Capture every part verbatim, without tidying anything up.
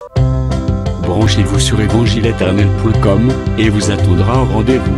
Branchez-vous sur évangile éternel point com et vous attendra au rendez-vous.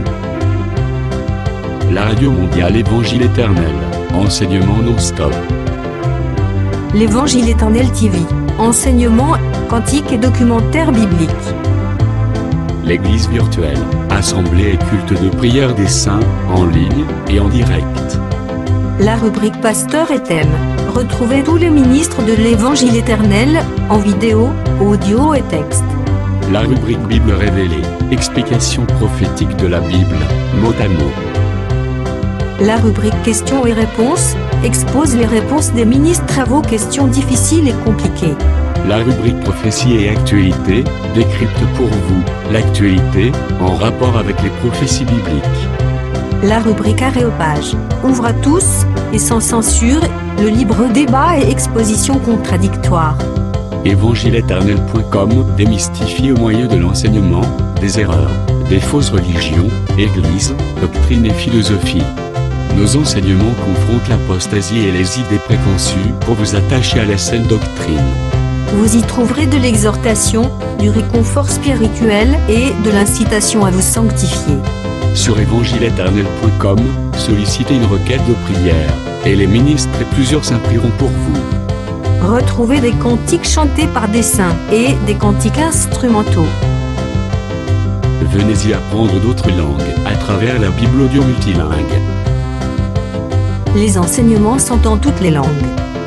La radio mondiale Évangile éternel, enseignement non-stop. L'Évangile éternel T V, enseignement, cantique et documentaire biblique. L'église virtuelle, assemblée et culte de prière des saints, en ligne et en direct. La rubrique Pasteur et thème. Retrouvez tous les ministres de l'Évangile éternel, en vidéo, audio et texte. La rubrique Bible révélée, explication prophétique de la Bible, mot à mot. La rubrique questions et réponses, expose les réponses des ministres à vos questions difficiles et compliquées. La rubrique prophétie et actualité, décrypte pour vous l'actualité, en rapport avec les prophéties bibliques. La rubrique Aréopage, ouvre à tous, et sans censure, le libre débat et exposition contradictoire. évangile éternel point com démystifie au moyen de l'enseignement, des erreurs, des fausses religions, églises, doctrines et philosophie. Nos enseignements confrontent l'apostasie et les idées préconçues pour vous attacher à la saine doctrine. Vous y trouverez de l'exhortation, du réconfort spirituel et de l'incitation à vous sanctifier. Sur évangile éternel point com, sollicitez une requête de prière, et les ministres et plusieurs saints prieront pour vous. Retrouvez des cantiques chantés par des saints et des cantiques instrumentaux. Venez y apprendre d'autres langues à travers la Bible audio multilingue. Les enseignements sont en toutes les langues.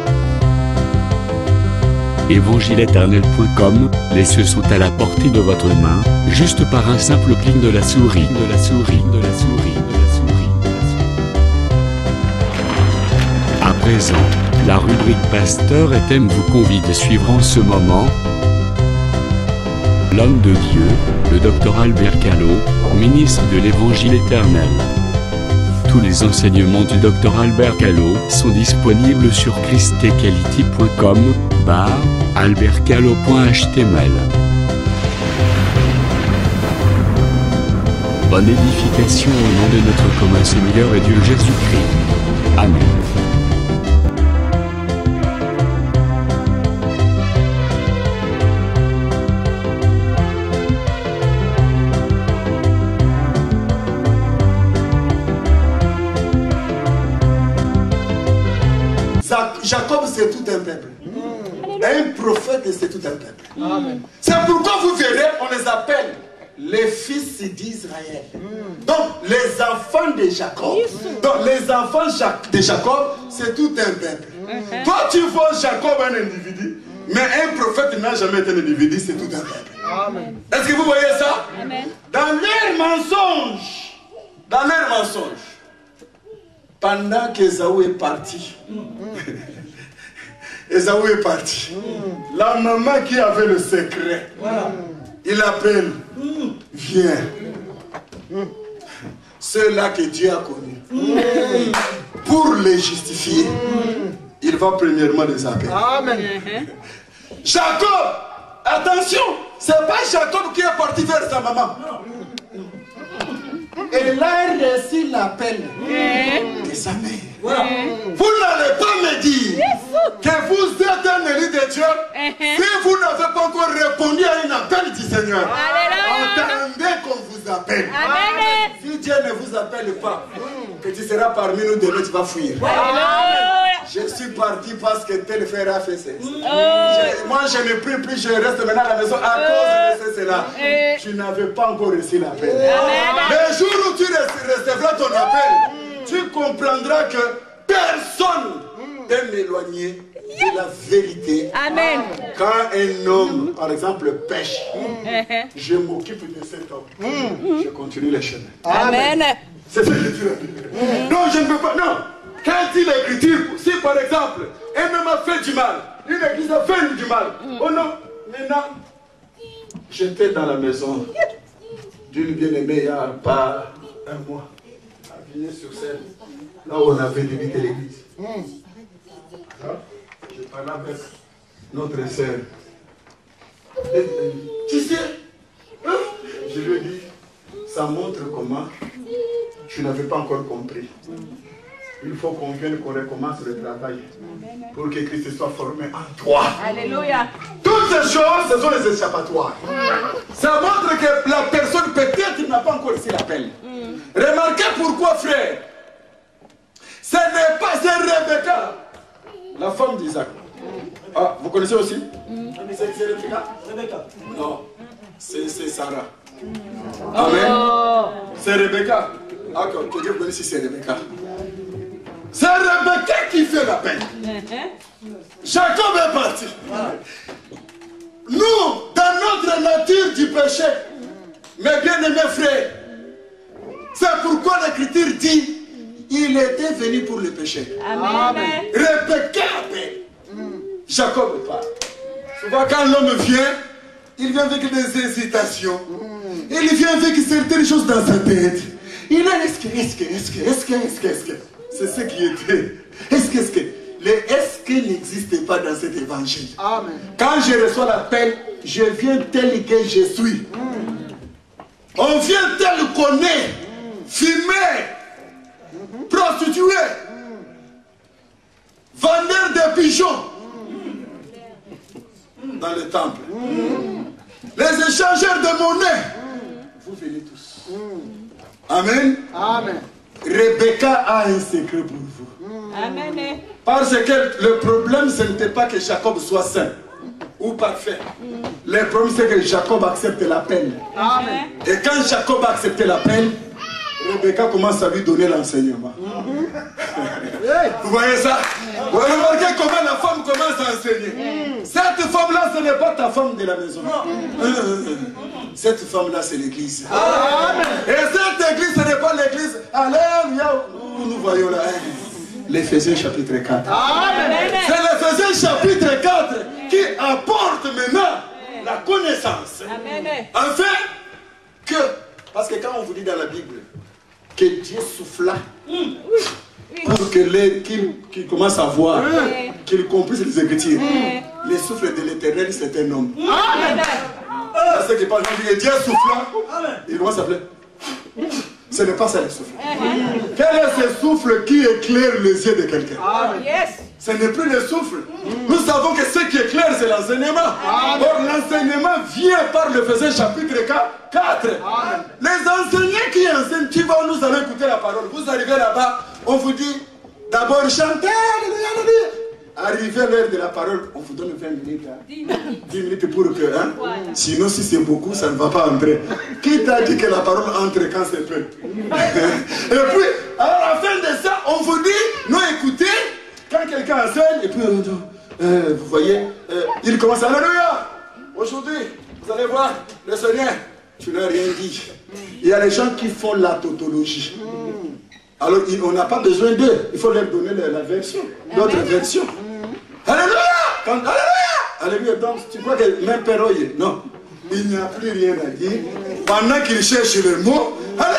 évangile éternel point com, les cieux sont à la portée de votre main, juste par un simple clic de la souris, de la souris, de la souris, de la souris, de la souris. À présent, la rubrique Pasteur et thème vous convie à suivre en ce moment l'homme de Dieu, le docteur Albert Callot, ministre de l'Évangile éternel. Tous les enseignements du docteur Albert Callot sont disponibles sur christequality point com, barre, albertcallot point h t m l. Bonne édification au nom de notre commun Seigneur et Dieu Jésus-Christ. Amen. Jacob, c'est tout un peuple. Mmh. Un prophète, c'est tout un peuple. Mmh. C'est pourquoi vous verrez, on les appelle les fils d'Israël. Mmh. Donc, les enfants de Jacob, mmh. donc les enfants de Jacob, c'est tout un peuple. Mmh. Toi, tu vois Jacob, un individu, mmh. mais un prophète n'a jamais été un individu, c'est tout un peuple. Est-ce que vous voyez ça? Amen. Dans leur mensonge, dans leur mensonge, pendant qu'Ésaü est parti, mmh. Ésaü est parti. Mmh. La maman qui avait le secret, voilà. Il appelle, mmh. viens. Mmh. Ceux-là que Dieu a connus. Mmh. Pour les justifier, mmh. il va premièrement les appeler. Amen. Jacob, attention, c'est pas Jacob qui est parti vers sa maman. Et là, il a reçu l'appel de sa mère. Voilà. Vous n'allez pas me dire que vous êtes un élu de Dieu si vous n'avez pas encore répondu à un appel du Seigneur. Attendez qu'on vous appelle. Amen. Si Dieu ne vous appelle pas, que tu seras parmi nous demain, tu vas fuir. Amen. Je suis parti parce que tel frère a fait ça. Je, moi, je ne prie plus, je reste maintenant à la maison à cause de cela. Tu n'avais pas encore reçu l'appel. Le jour où tu recevras ton appel, tu comprendras que personne peut m'éloigner de la vérité. Amen. Quand un homme, par exemple, pêche, je m'occupe de cet homme. Je continue le chemin. Amen. C'est ce que tu veux dire. Non, je ne peux pas. Non. Quand dit l'écriture, si par exemple, un homme a fait du mal, une église a fait du mal, oh non, maintenant, j'étais dans la maison d'une bien-aimée il y a pas un mois, à Villiers-sur-Seine, là où on avait débuté l'église. Je parlais avec notre sœur. Et, tu sais, hein? Je lui ai dit, ça montre comment tu n'avais pas encore compris. il faut qu'on vienne, qu'on recommence le travail pour que Christ soit formé en toi. Alléluia. Toutes ces choses, ce sont les échappatoires. Ça montre que la personne peut-être n'a pas encore reçu l'appel. Mm. Remarquez pourquoi, frère. Ce n'est pas, c'est Rebecca, la femme d'Isaac. Ah, vous connaissez aussi? Mm. C'est Rebecca? Rebecca. Non, c'est Sarah. Mm. Amen. Oh. C'est Rebecca. Ah, que Dieu vous bénisse si c'est Rebecca. C'est Rebecca qui fait l'appel. Jacob est parti. Nous, dans notre nature du péché, mes bien-aimés frères, c'est pourquoi l'Écriture dit il était venu pour le péché. Amen. Rebecca appelle. Jacob part. Souvent, quand l'homme vient, il vient avec des hésitations. Il vient avec certaines choses dans sa tête. Il a est-ce que, est-ce que, est-ce que, est-ce que, est-ce que, est-ce que. C'est ce qui était. Est-ce que, est-ce que. Les est-ce que n'existent pas dans cet évangile. Amen. Quand je reçois l'appel, je viens tel que je suis. Mm. On vient tel qu'on est. Mm. Fumé. Mm-hmm. Prostitué. Mm. Vendeur de pigeons. Mm. Dans le temple. Mm. Les échangeurs de monnaie. Mm. Vous venez tous. Mm. Amen. Amen. Rebecca a un secret pour vous. Mm. Amen. Parce que le problème, ce n'était pas que Jacob soit saint ou parfait. Mm. Le problème, c'est que Jacob accepte l'appel. Amen. Et quand Jacob a accepté l'appel, Rebecca commence à lui donner l'enseignement. Mm. Vous voyez ça? Vous remarquez comment la femme commence à enseigner. Mm. Cette femme-là, ce n'est pas ta femme de la maison. Mm. Cette femme-là, c'est l'église. Et cette église, ce n'est pas l'église. Alléluia. Nous, nous voyons là. L'Éphésiens chapitre quatre. C'est l'Éphésiens chapitre quatre qui apporte maintenant la connaissance. Amen. Enfin, que, parce que quand on vous dit dans la Bible que Dieu souffla pour que les qui, qui commencent à voir, qu'ils comprennent les Écritures, le souffle de l'Éternel, c'est un homme. Amen. C'est que par exemple, Dieu souffla, il commence à s'appeler. Ce n'est pas ça le souffle. Uh-huh. Quel est ce souffle qui éclaire les yeux de quelqu'un? Ah, yes. Ce n'est plus le souffle. Mm. Nous savons que ce qui éclaire, c'est l'enseignement. Or, l'enseignement vient par le Ephésiens chapitre quatre. Amen. Les enseignants qui enseignent, qui vont nous allons écouter la parole. Vous arrivez là-bas, on vous dit d'abord chantez. Arrivé l'heure de la parole, on vous donne vingt minutes. Hein? dix minutes pour que. Hein? Voilà. Sinon, si c'est beaucoup, ça ne va pas entrer. Qui t'a dit que la parole entre quand c'est peu? Et puis, à la fin de ça, on vous dit, non, écoutez, quand quelqu'un enseigne, et puis, euh, vous voyez, euh, il commence, alléluia. Aujourd'hui, vous allez voir, le Seigneur, tu n'as rien dit. Il y a les gens qui font la tautologie. Alors, on n'a pas besoin d'eux. Il faut leur donner la, la version, d'autres versions. Mm. Alléluia! Quand, alléluia! Alléluia. Donc, tu crois que même Péroye, non. Il n'y a plus rien à dire. Pendant qu'il cherche le mot,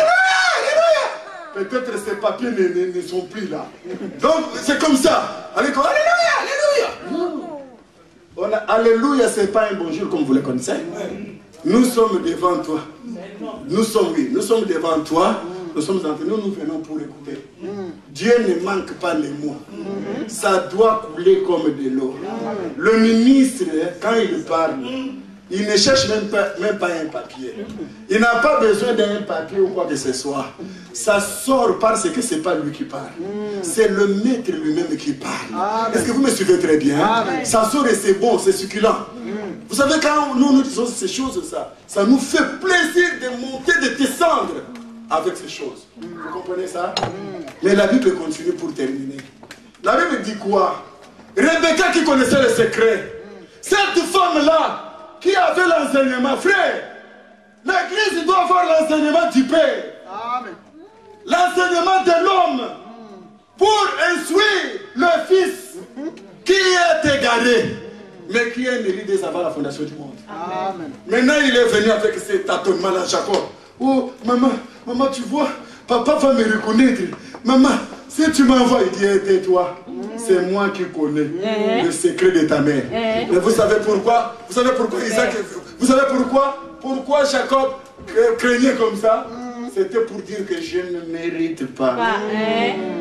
alléluia! Alléluia! Peut-être ces papiers ne, ne, ne sont plus là. Donc, c'est comme ça. Alléluia! Alléluia! On a, alléluia, ce n'est pas un bonjour comme vous le connaissez. Nous sommes devant toi. Nous sommes, oui, nous sommes devant toi. Nous sommes entre nous, nous venons pour écouter. Mm. Dieu ne manque pas les mots. Mm. Ça doit couler comme de l'eau. Mm. Le ministre, quand il parle, mm. il ne cherche même pas, même pas un papier. Mm. Il n'a pas besoin d'un papier ou quoi que ce soit. Mm. Ça sort parce que ce n'est pas lui qui parle. Mm. C'est le maître lui-même qui parle. Est-ce que vous me suivez très bien? Amen. Ça sort et c'est bon, c'est succulent. Mm. Vous savez, quand nous nous disons ces choses, ça, ça nous fait plaisir de monter, de descendre avec ces choses. Mm. Vous comprenez ça? Mm. Mais la Bible continue pour terminer. La Bible dit quoi? Rebecca qui connaissait le secret. Mm. Cette femme-là qui avait l'enseignement, frère, l'église doit avoir l'enseignement du Père. Amen. L'enseignement de l'homme mm. pour instruire le Fils mm -hmm. qui est égaré, mais qui est mérité avant la fondation du monde. Amen. Maintenant, il est venu avec cet tâtonnement-là, Jacob. Oh, maman, maman, tu vois, papa va me reconnaître. Maman, si tu m'envoies, il dit, tais-toi. Mm. C'est moi qui connais mm. le secret de ta mère. Mm. Mais vous savez pourquoi? Vous savez pourquoi Isaac, vous savez pourquoi? Pourquoi Jacob craignait comme ça? Mm. C'était pour dire que je ne mérite pas. Mm.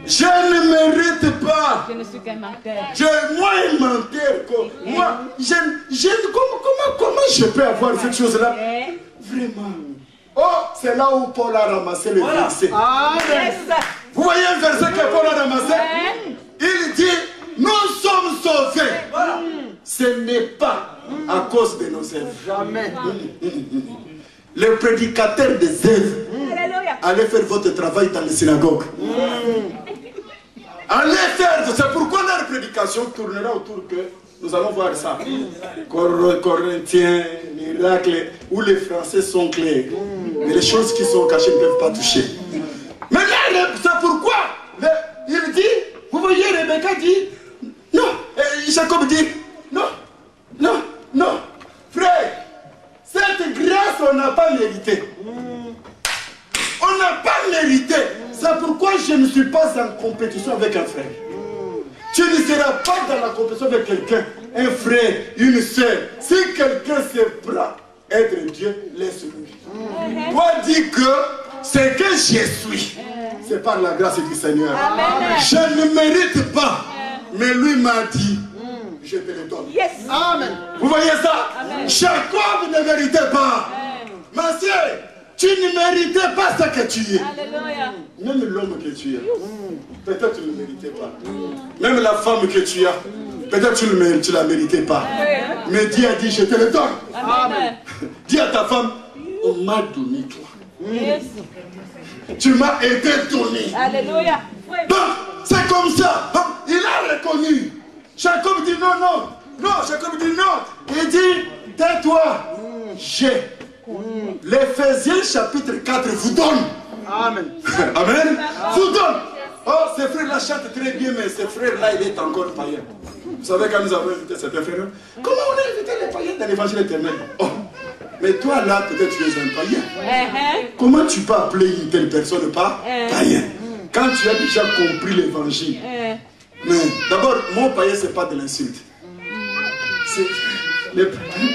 Je ne mérite pas. Je ne suis qu'un menteur. Je, moi, un menteur. Quoi. Moi, je, je, comment, comment, comment je peux avoir cette chose-là? Vraiment. Oh, c'est là où Paul a ramassé le voilà. verset. Ah, yes. Vous voyez un verset que Paul a ramassé? Ouais. Il dit, nous sommes sauvés. Voilà. Ce n'est pas à cause de nos œuvres. Jamais. Mmh, mmh, mmh. Le prédicateur des œuvres, mmh. allez faire votre travail dans les synagogues. Mmh. Allez faire, c'est pourquoi leur prédication tournera autour que nous allons voir ça. Cor Corinthiens, miracles, où les Français sont clairs. Mais les choses qui sont cachées ne peuvent pas toucher. Mais là, c'est pourquoi le, il dit, vous voyez, Rebecca dit, non, et Jacob dit, non, non, non, frère, cette grâce, on n'a pas mérité. On n'a pas mérité. C'est pourquoi je ne suis pas en compétition avec un frère. Tu ne seras pas dans la compétition avec quelqu'un, un frère, une soeur. Si quelqu'un se prend être Dieu, laisse-lui. Mm. Toi dis que c'est que je suis. C'est par la grâce du Seigneur. Amen. Je ne mérite pas. Mais lui m'a dit, je te le donne. Yes. Amen. Vous voyez ça? Amen. Jacob ne méritait pas. Ma soeur, tu ne méritais pas ce que tu es. Alléluia. Même l'homme que tu es, peut-être tu ne le méritais pas. Même la femme que tu as, peut-être tu ne la méritais pas. Mais Dieu a dit, je te le donne. Amen. Dis à ta femme, on m'a donné toi. Yes. Tu m'as été donné. Alléluia. Donc, c'est comme ça. Donc, il a reconnu. Jacob dit non, non. Non, Jacob dit non. Il dit, tais-toi. J'ai. L'Éphésiens chapitre quatre vous donne. Amen. Amen. Vous donne. Oh, ce frère-là chante très bien, mais ce frère-là, il est encore païen. Vous savez, quand nous avons invité cet frère, comment on a invité les païens dans l'évangile éternel? Oh, mais toi là, peut-être tu es un païen. Uh-huh. Comment tu peux appeler une telle personne pas uh-huh. païen? Quand tu as déjà compris l'évangile. Uh-huh. Mais d'abord, mon païen, ce n'est pas de l'insulte. C'est. Les...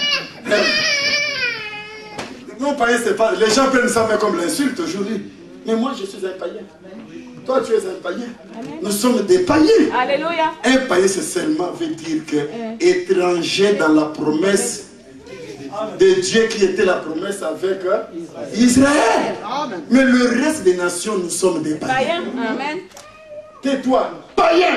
Mon païen, c'est pas. Les gens prennent ça comme l'insulte aujourd'hui. Mais moi, je suis un païen. Toi, tu es un païen. Amen. Nous sommes des païens. Alléluia. Un païen, c'est seulement veut dire que Amen. étranger dans la promesse de Dieu qui était la promesse avec Israël. Israël. Amen. Mais le reste des nations, nous sommes des païens. Païen. Amen. Tais-toi, païen.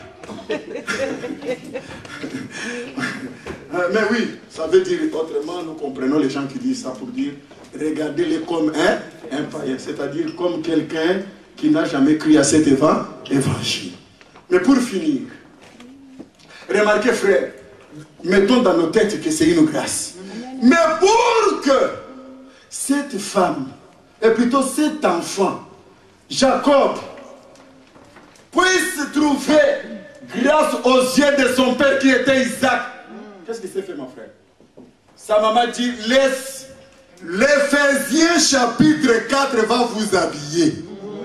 Mais oui, ça veut dire autrement, nous comprenons les gens qui disent ça pour dire regardez-les comme un, un païen, c'est-à-dire comme quelqu'un qui n'a jamais cru à cet évangile. Mais pour finir, remarquez frère, mettons dans nos têtes que c'est une grâce. Mais pour que cette femme, et plutôt cet enfant, Jacob, puisse trouver grâce aux yeux de son père qui était Isaac. Qu'est-ce qu'il s'est fait, mon frère? Sa maman dit, laisse, l'Éphésiens chapitre quatre va vous habiller.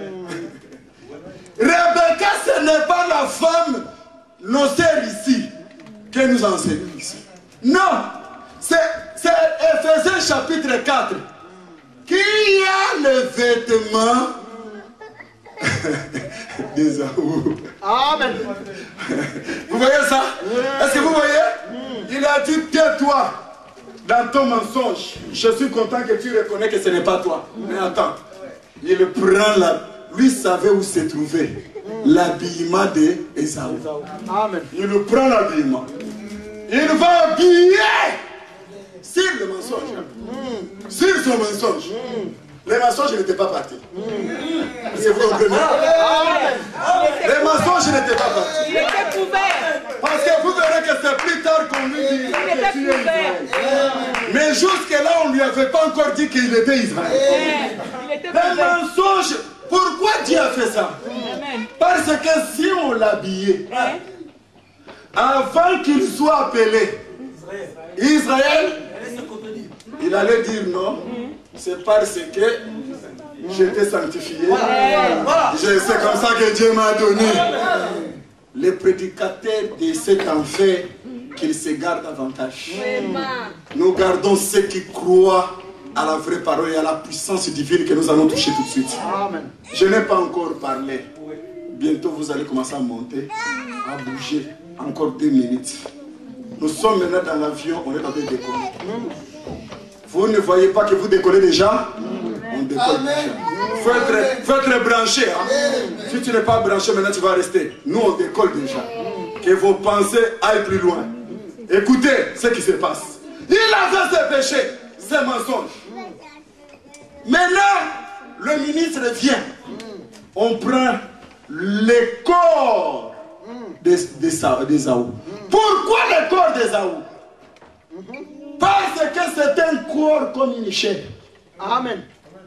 Rebecca, ce n'est pas la femme, nos sœurs ici, que nous enseignons ici. Non, c'est Éphésiens chapitre quatre qui a le vêtement des Aou. Amen. Vous voyez ça? Est-ce que vous voyez? Il a dit, tais-toi dans ton mensonge. Je suis content que tu reconnais que ce n'est pas toi. Mais attends, il prend la... Lui savait où se trouvait l'habillement d'Ésaü. Amen. Il prend l'habillement. Il va habiller sur le mensonge. Mm. Sur son mensonge. Mm. Les mensonges n'étaient pas partis. Mm. Est-ce que vous comprenez? Les mensonges n'étaient pas partis. Il était couvert. Parce que vous verrez que c'est plus tard qu'on lui dit que tu es Israël. Mais jusque-là, on ne lui avait pas encore dit qu'il était Israël. Les mensonges. Pourquoi Dieu a fait ça? Amen. Parce que si on l'habillait, avant qu'il soit appelé Israël, il allait dire non, c'est parce que j'étais sanctifié. C'est comme ça que Dieu m'a donné. Les prédicateurs de cet enfer, qu'ils se gardent davantage. Nous gardons ceux qui croient à la vraie parole et à la puissance divine que nous allons toucher tout de suite. Amen. Je n'ai pas encore parlé bientôt vous allez commencer à monter, à bouger. Encore deux minutes. Nous sommes maintenant dans l'avion, on est en train de décoller. Vous ne voyez pas que vous décollez déjà? On décolle déjà. Il faut être, faut être branché. Hein? Si tu n'es pas branché, maintenant tu vas rester. Nous, on décolle déjà. Que vos pensées aillent plus loin. Écoutez ce qui se passe. Il avait ses péchés, ses mensonges. Maintenant, le ministre vient. On prend les corps d'Ésaü. Pourquoi le corps d'Ésaü? Parce que c'est un corps comme une chair. Amen.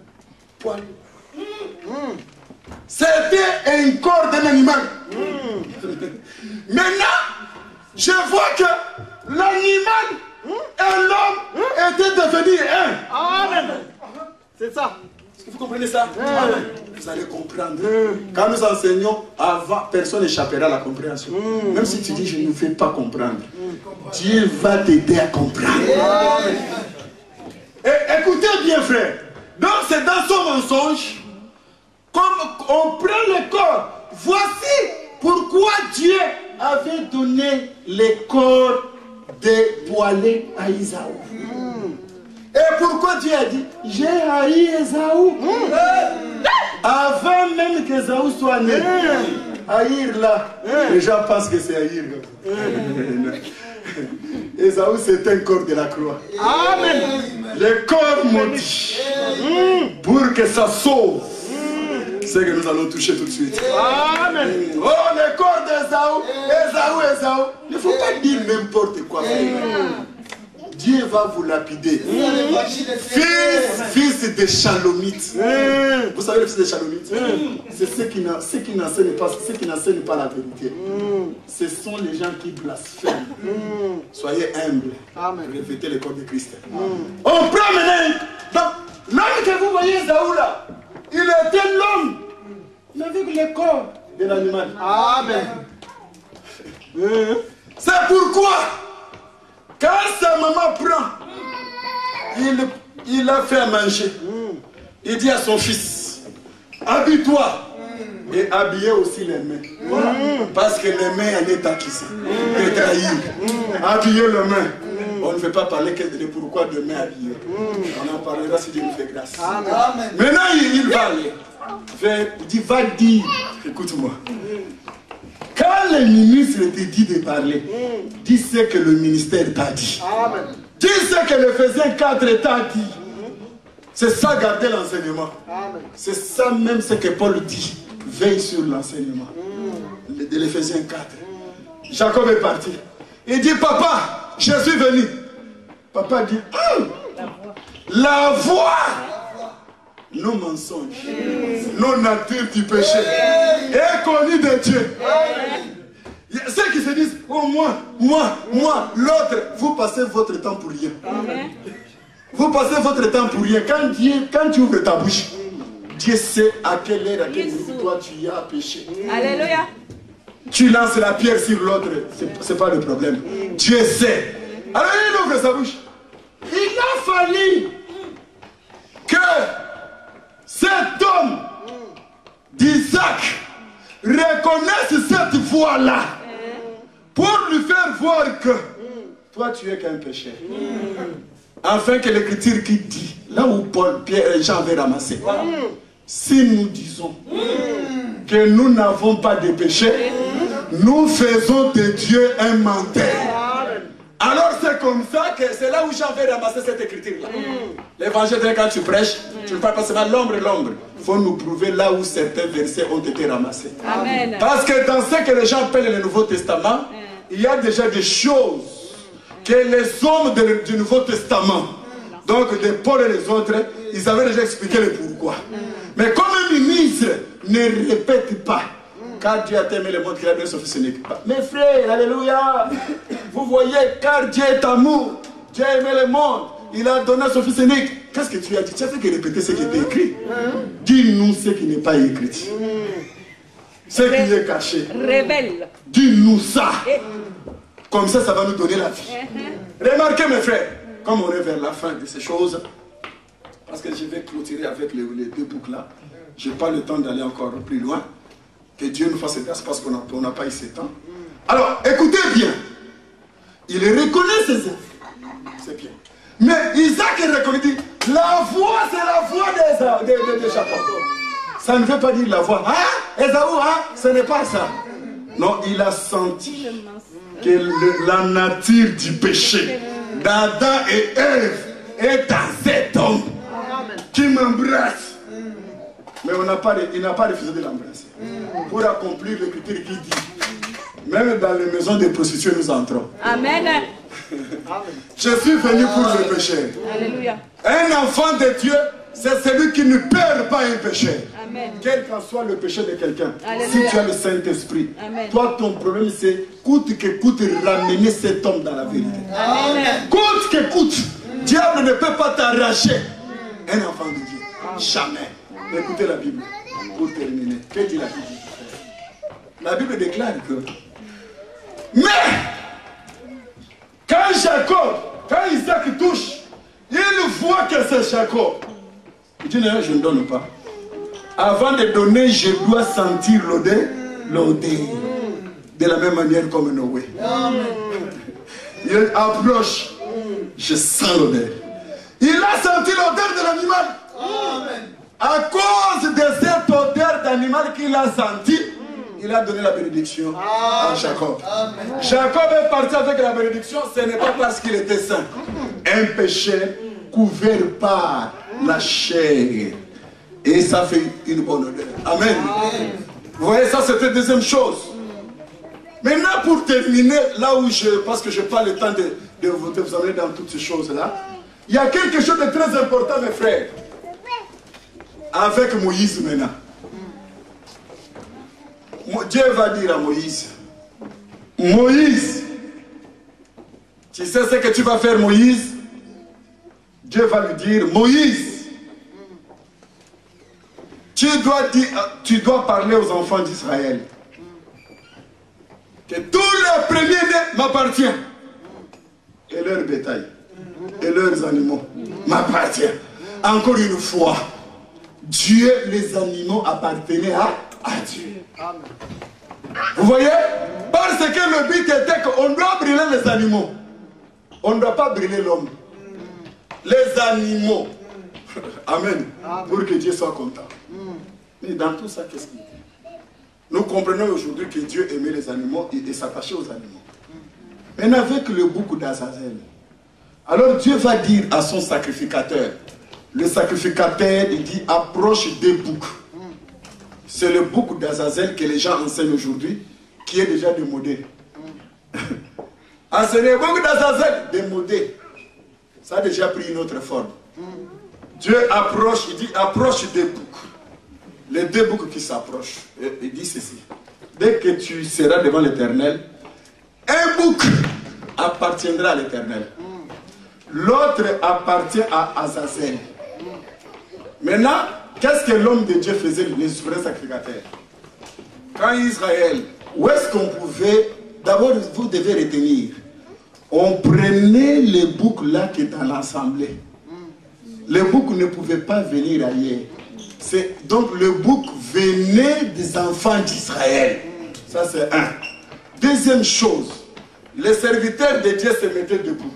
C'était un corps d'un animal. Maintenant, je vois que l'animal et l'homme étaient devenus un. Amen. C'est ça. Est-ce que vous comprenez ça? Amen. Vous allez comprendre. Quand nous enseignons, avant, personne n'échappera à la compréhension. Même si tu dis je ne fais pas comprendre, Dieu va t'aider à comprendre. Et écoutez bien, frère. Donc c'est dans son mensonge, comme on prend le corps. Voici pourquoi Dieu avait donné les corps dépoilés à Ésaü. Et pourquoi Dieu a dit, j'ai haï Ésaü. Avant même qu'Ésaü soit né. Haïr là, les gens pensent que c'est haïr. Ésaü, c'est un corps de la croix. Amen. Le corps maudit. Pour que ça sauve. C'est que nous allons toucher tout de suite. Amen. Oh, le corps d'Ésaü. Ésaü, Ésaü. Il ne faut pas dire n'importe quoi. Dieu va vous lapider. Fils, fils de Shalomite. Vous savez le fils de Shalomite? C'est ceux qui n'enseignent pas, ceux qui n'enseignent pas la vérité. Ce sont les gens qui blasphèment. Soyez humbles. Revêtez le corps de Christ. On prend maintenant. Donc, l'homme que vous voyez, Ésaü là, il était l'homme, mais avec le corps de l'animal. Amen. C'est pourquoi, quand sa maman prend, il, il a fait à manger. Il dit à son fils, habille-toi et habillez aussi les mains. Parce que les mains, elles est accusées de trahir. Habillez les mains. On ne veut pas parler que de pourquoi de mains habillées. On en parlera si Dieu nous fait grâce. Amen. Maintenant, il, il va aller. Il dit, va dire, écoute-moi. Quand le ministre te dit de parler, dis ce que le ministère t'a dit. Amen. Dis ce que le Éphésiens quatre t'a dit. C'est ça, garder l'enseignement. C'est ça même ce que Paul dit. Veille sur l'enseignement. De l'Éphésiens quatre. Jacob est parti. Il dit, papa, je suis venu. Papa dit, hum, la voix, nos mensonges, nos natures du péché est connue de Dieu. Ceux qui se disent, oh moi, moi, moi, l'autre, vous passez votre temps pour rien. Vous passez votre temps pour rien. Quand, Dieu, quand tu ouvres ta bouche, Dieu sait à quelle heure, à quel moment toi tu as péché. Alléluia. Tu lances la pierre sur l'autre, ce n'est pas le problème. Dieu sait. Alors il ouvre sa bouche. Il a fallu que cet homme d'Isaac reconnaisse cette voix-là pour lui faire voir que toi tu es qu'un pécheur. Afin que l'écriture qui dit, là où Paul, Pierre et Jean avaient ramassé, si nous disons que nous n'avons pas de péché, nous faisons de Dieu un menteur. Alors c'est comme ça que c'est là où Jean avait ramassé cette écriture-là. L'évangile, quand tu prêches, tu ne parles pas seulement l'ombre et l'ombre. Il faut nous prouver là où certains versets ont été ramassés. Amen. Parce que dans ce que les gens appellent le Nouveau Testament, il y a déjà des choses que les hommes de, du Nouveau Testament, donc de Paul et les autres, ils avaient déjà expliqué le pourquoi. Mais comme un ministre ne répète pas, car Dieu a aimé le monde qu'il a donné son fils unique. Mes frères, alléluia, vous voyez, car Dieu est amour, Dieu a aimé le monde, il a donné son fils unique. Qu'est-ce que tu as dit? Tu as fait que répéter ce qui était écrit. Dis-nous ce qui n'est pas écrit. Ce qui est caché. Révèle. Dis-nous ça. Comme ça, ça va nous donner la vie. Remarquez mes frères, comme on est vers la fin de ces choses, parce que je vais clôturer avec les, les deux boucles là, je n'ai pas le temps d'aller encore plus loin. Que Dieu nous fasse grâce parce qu'on n'a pas eu ce temps. Alors, écoutez bien. Il reconnaît ses œuvres. C'est bien. Mais Isaac reconnaît, dit, la voix, c'est la voix de, de, de, de Jacob. Ça ne veut pas dire la voix. Hein? Esaü, hein? Ce n'est pas ça. Non, il a senti que le, la nature du péché d'Adam et Ève est dans cet homme qui m'embrasse. Mais on n'a pas, il n'a pas refusé de l'embrasser. Pour accomplir le critère qui dit, même dans les maisons de prostituées, nous entrons. Amen. Je suis venu pour le péché. Alléluia. Un enfant de Dieu, c'est celui qui ne perd pas un péché. Amen. Quel qu'en soit le péché de quelqu'un. Si Alléluia. tu as le Saint-Esprit, Amen. toi ton problème c'est coûte que coûte ramener cet homme dans la vérité. Amen. Coûte que coûte, diable ne peut pas t'arracher un enfant de Dieu. Jamais. Écoutez la Bible pour terminer. Que dit la Bible? La Bible déclare que mais quand Jacob, quand Isaac touche, il voit que c'est Jacob. Il dit non, je ne donne pas. Avant de donner, je dois sentir l'odeur, l'odeur. De la même manière comme Noé. Il approche, je sens l'odeur. Il a senti l'odeur de l'animal. À cause de cette odeur d'animal qu'il a senti, il a donné la bénédiction à Jacob. Jacob est parti avec la bénédiction, ce n'est pas parce qu'il était saint. Un péché couvert par la chair. Et ça fait une bonne odeur. Amen. Vous voyez, ça c'était la deuxième chose. Maintenant, pour terminer, là où je, parce que je n'ai pas le temps de, de, vous, de vous amener dans toutes ces choses-là, il y a quelque chose de très important, mes frères. Avec Moïse maintenant. Dieu va dire à Moïse, Moïse, tu sais ce que tu vas faire, Moïse? Dieu va lui dire, Moïse, tu dois, dire, tu dois parler aux enfants d'Israël que tous les premiers-nés m'appartiennent et leur bétail et leurs animaux m'appartiennent. Encore une fois, Dieu, les animaux appartenaient à, à Dieu. Vous voyez? Parce que le but était qu'on doit brûler les animaux. On ne doit pas brûler l'homme. Les animaux. Amen. Pour que Dieu soit content. Mais dans tout ça, qu'est-ce qu'il dit? Nous comprenons aujourd'hui que Dieu aimait les animaux et, et s'attachait aux animaux. Mais avec le bouc d'Azazel, alors Dieu va dire à son sacrificateur, le sacrificateur, il dit, approche des boucs. C'est le bouc d'Azazel que les gens enseignent aujourd'hui, qui est déjà démodé. Enseigner le bouc d'Azazel, démodé. Ça a déjà pris une autre forme. Dieu approche, il dit, approche des boucs. Les deux boucs qui s'approchent. Il dit ceci. Dès que tu seras devant l'Éternel, un bouc appartiendra à l'Éternel. L'autre appartient à Azazel. Maintenant, qu'est-ce que l'homme de Dieu faisait, le souverain sacrificateur? Quand Israël, où est-ce qu'on pouvait, d'abord vous devez retenir, on prenait les boucs là qui étaient dans l'assemblée. Les boucs ne pouvaient pas venir ailleurs. Donc le bouc venait des enfants d'Israël. Ça c'est un. Deuxième chose, les serviteurs de Dieu se mettaient debout.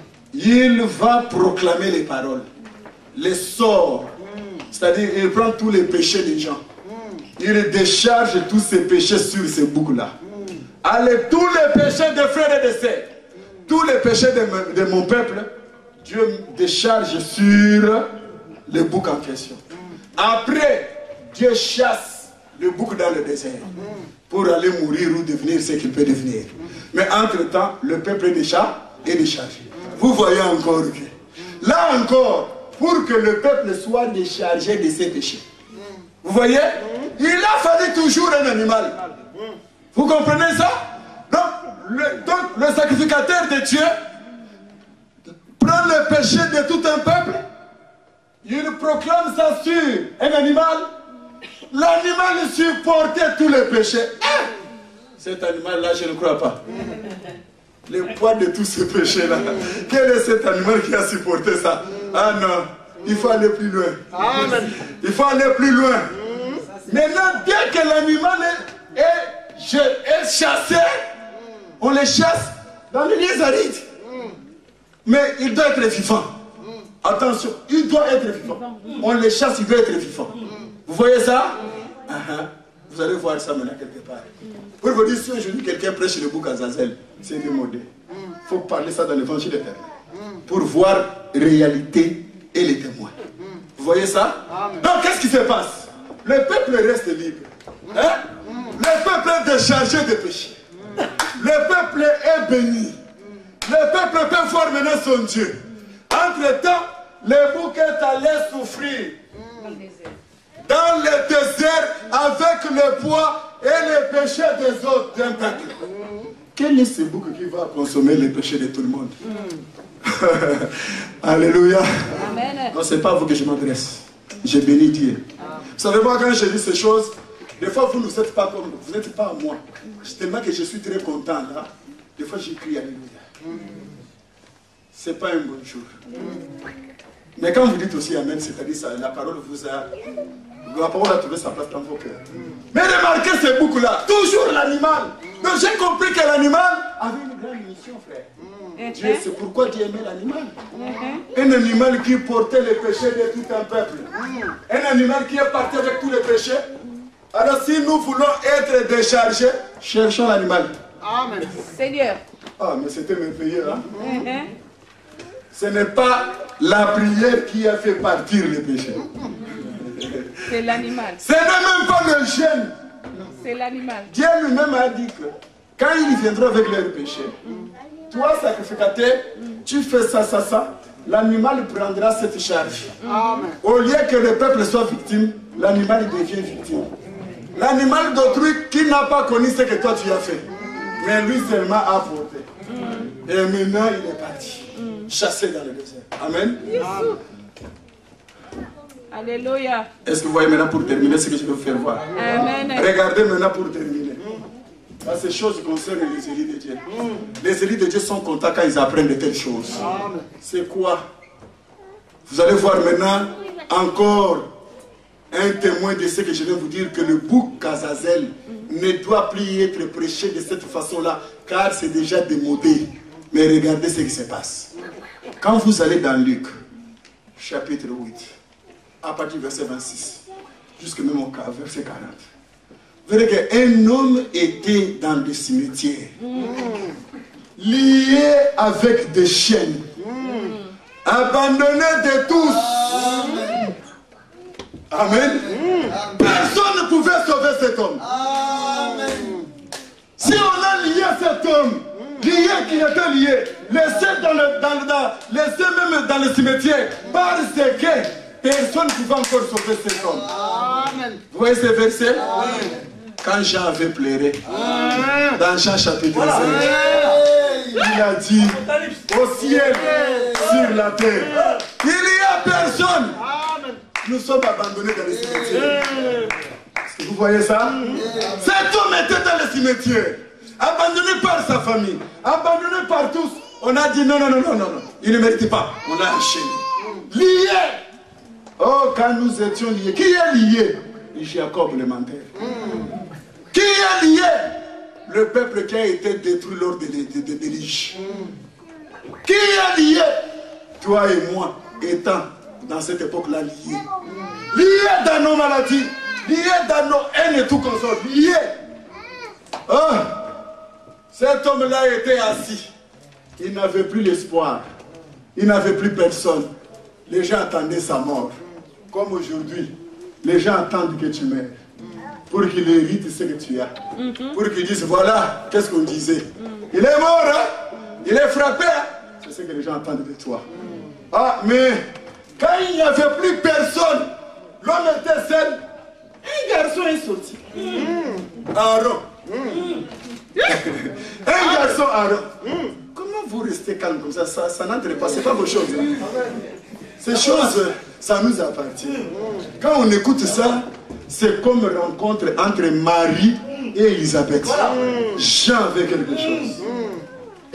Il va proclamer les paroles, les sorts. C'est-à-dire, il prend tous les péchés des gens. Il décharge tous ces péchés sur ces boucs-là. Allez, tous les péchés des frères et des sœurs, tous les péchés de, de mon peuple, Dieu décharge sur le bouc en question. Après, Dieu chasse le bouc dans le désert pour aller mourir ou devenir ce qu'il peut devenir. Mais entre-temps, le peuple est déjà est déchargé. Vous voyez encore que, là encore, pour que le peuple soit déchargé de ses péchés. Vous voyez? Il a fallu toujours un animal. Vous comprenez ça? Donc le, donc, le sacrificateur de Dieu prend le péché de tout un peuple. Il proclame ça sur un animal. L'animal supportait tous les péchés. Ah! Cet animal-là, je ne crois pas. Le poids de tous ces péchés-là. Quel est cet animal qui a supporté ça? Ah non, il faut aller plus loin. Amen. Il faut aller plus loin. Maintenant, dès que l'animal est, est, est chassé, on le chasse dans les lieux arides. Mais il doit être vivant. Attention, il doit être vivant. On le chasse, il doit être vivant. Vous voyez ça? uh-huh. Vous allez voir ça maintenant quelque part. Pour vous dire, si aujourd'hui quelqu'un prêche le bouc Azazel, c'est démodé. Il faut parler ça dans l'évangile éternel. Pour voir réalité et les témoins. Vous voyez ça? Donc qu'est-ce qui se passe? Le peuple reste libre. Hein? Le peuple est déchargé de péché. Le peuple est béni. Le peuple peut voir maintenant son Dieu. Entre-temps, le bouc est allé souffrir dans le désert avec le poids et les péchés des autres d'un peuple. Quel est ce bouc qui va consommer les péchés de tout le monde? Alléluia. Amen. Non, ce n'est pas à vous que je m'adresse. Je bénis Dieu. Vous savez, moi, quand je dis ces choses, des fois, vous ne êtes pas comme vous n'êtes pas à moi. Tellement que je suis très content là. Des fois, j'écris Alléluia. Ce n'est pas un bon jour. Mais quand vous dites aussi Amen, c'est-à-dire ça, la parole vous a. La parole a trouvé sa place dans vos cœurs. Mais remarquez ce bouc-là, toujours l'animal. Donc j'ai compris que l'animal avait une grande mission, frère. Dieu, c'est pourquoi Dieu aimait l'animal. Un animal qui portait les péchés de tout un peuple. Un animal qui est parti avec tous les péchés. Alors si nous voulons être déchargés, cherchons l'animal. Amen. Seigneur. Ah, mais c'était merveilleux, hein? Ce n'est pas la prière qui a fait partir les péchés. C'est l'animal. Ce n'est même pas le jeûne. C'est l'animal. Dieu lui-même a dit que quand il viendra avec leurs péchés, toi, sacrificateur, tu fais ça, ça, ça, l'animal prendra cette charge. Amen. Au lieu que le peuple soit victime, l'animal devient victime. L'animal d'autrui qui n'a pas connu ce que toi tu as fait, mais lui seulement a porté. Et maintenant, il est parti, chassé dans le désert. Amen. Alléluia. Est-ce que vous voyez maintenant pour terminer ce que je vais vous faire voir? Amen. Regardez maintenant pour terminer. Ces choses concernent les élus de Dieu. Les élus de Dieu sont contents quand ils apprennent de telles choses. C'est quoi? Vous allez voir maintenant encore un témoin de ce que je vais vous dire, que le bouc Azazel ne doit plus être prêché de cette façon-là, car c'est déjà démodé. Mais regardez ce qui se passe. Quand vous allez dans Luc, chapitre huit, à partir du verset vingt-six, jusqu'à même au verset quarante, vous verrez qu'un homme était dans le cimetière, lié avec des chaînes, abandonné de tous. Amen. Personne ne pouvait sauver cet homme. Si on a lié cet homme, lié qui était lié, laissé, dans le, dans, dans, laissé même dans le cimetière, parce que personne ne pouvait encore sauver cet homme. Amen. Vous voyez ce verset? Amen. Quand Jean avait pleuré, dans Jean chapitre cinq, il a dit au ciel, sur la terre, il n'y a personne. Nous sommes abandonnés dans les cimetières. Vous voyez ça? Cet homme était dans les cimetières, abandonné par sa famille, abandonné par tous. On a dit non, non, non, non, non, non. Il ne méritait pas. On a enchaîné. Lié. Oh, quand nous étions liés. Qui est lié? Jacob le menteur. Qui est lié? Le peuple qui a été détruit lors des déluges. Qui est lié? Toi et moi, étant dans cette époque-là liés. Liés dans nos maladies, liés dans nos haines et tout comme ça. Liés. Oh, cet homme-là était assis. Il n'avait plus l'espoir. Il n'avait plus personne. Les gens attendaient sa mort. Comme aujourd'hui, les gens attendent que tu meurs. Pour qu'il hérite ce que tu as. Mm-hmm. Pour qu'ils disent, voilà, qu'est-ce qu'on disait. Mm. Il est mort, hein? Il est frappé. Hein? C'est ce que les gens attendent de toi. Mm. Ah, mais quand il n'y avait plus personne, l'homme était seul, un garçon est sorti. Mm. Aaron. Mm. Un garçon Aaron. Mm. Comment vous restez calme comme ça? Ça, ça n'entre pas, c'est pas vos choses. Hein? Ces choses, ça nous appartient. Quand on écoute ça, c'est comme une rencontre entre Marie et Elisabeth. Jean avait quelque chose.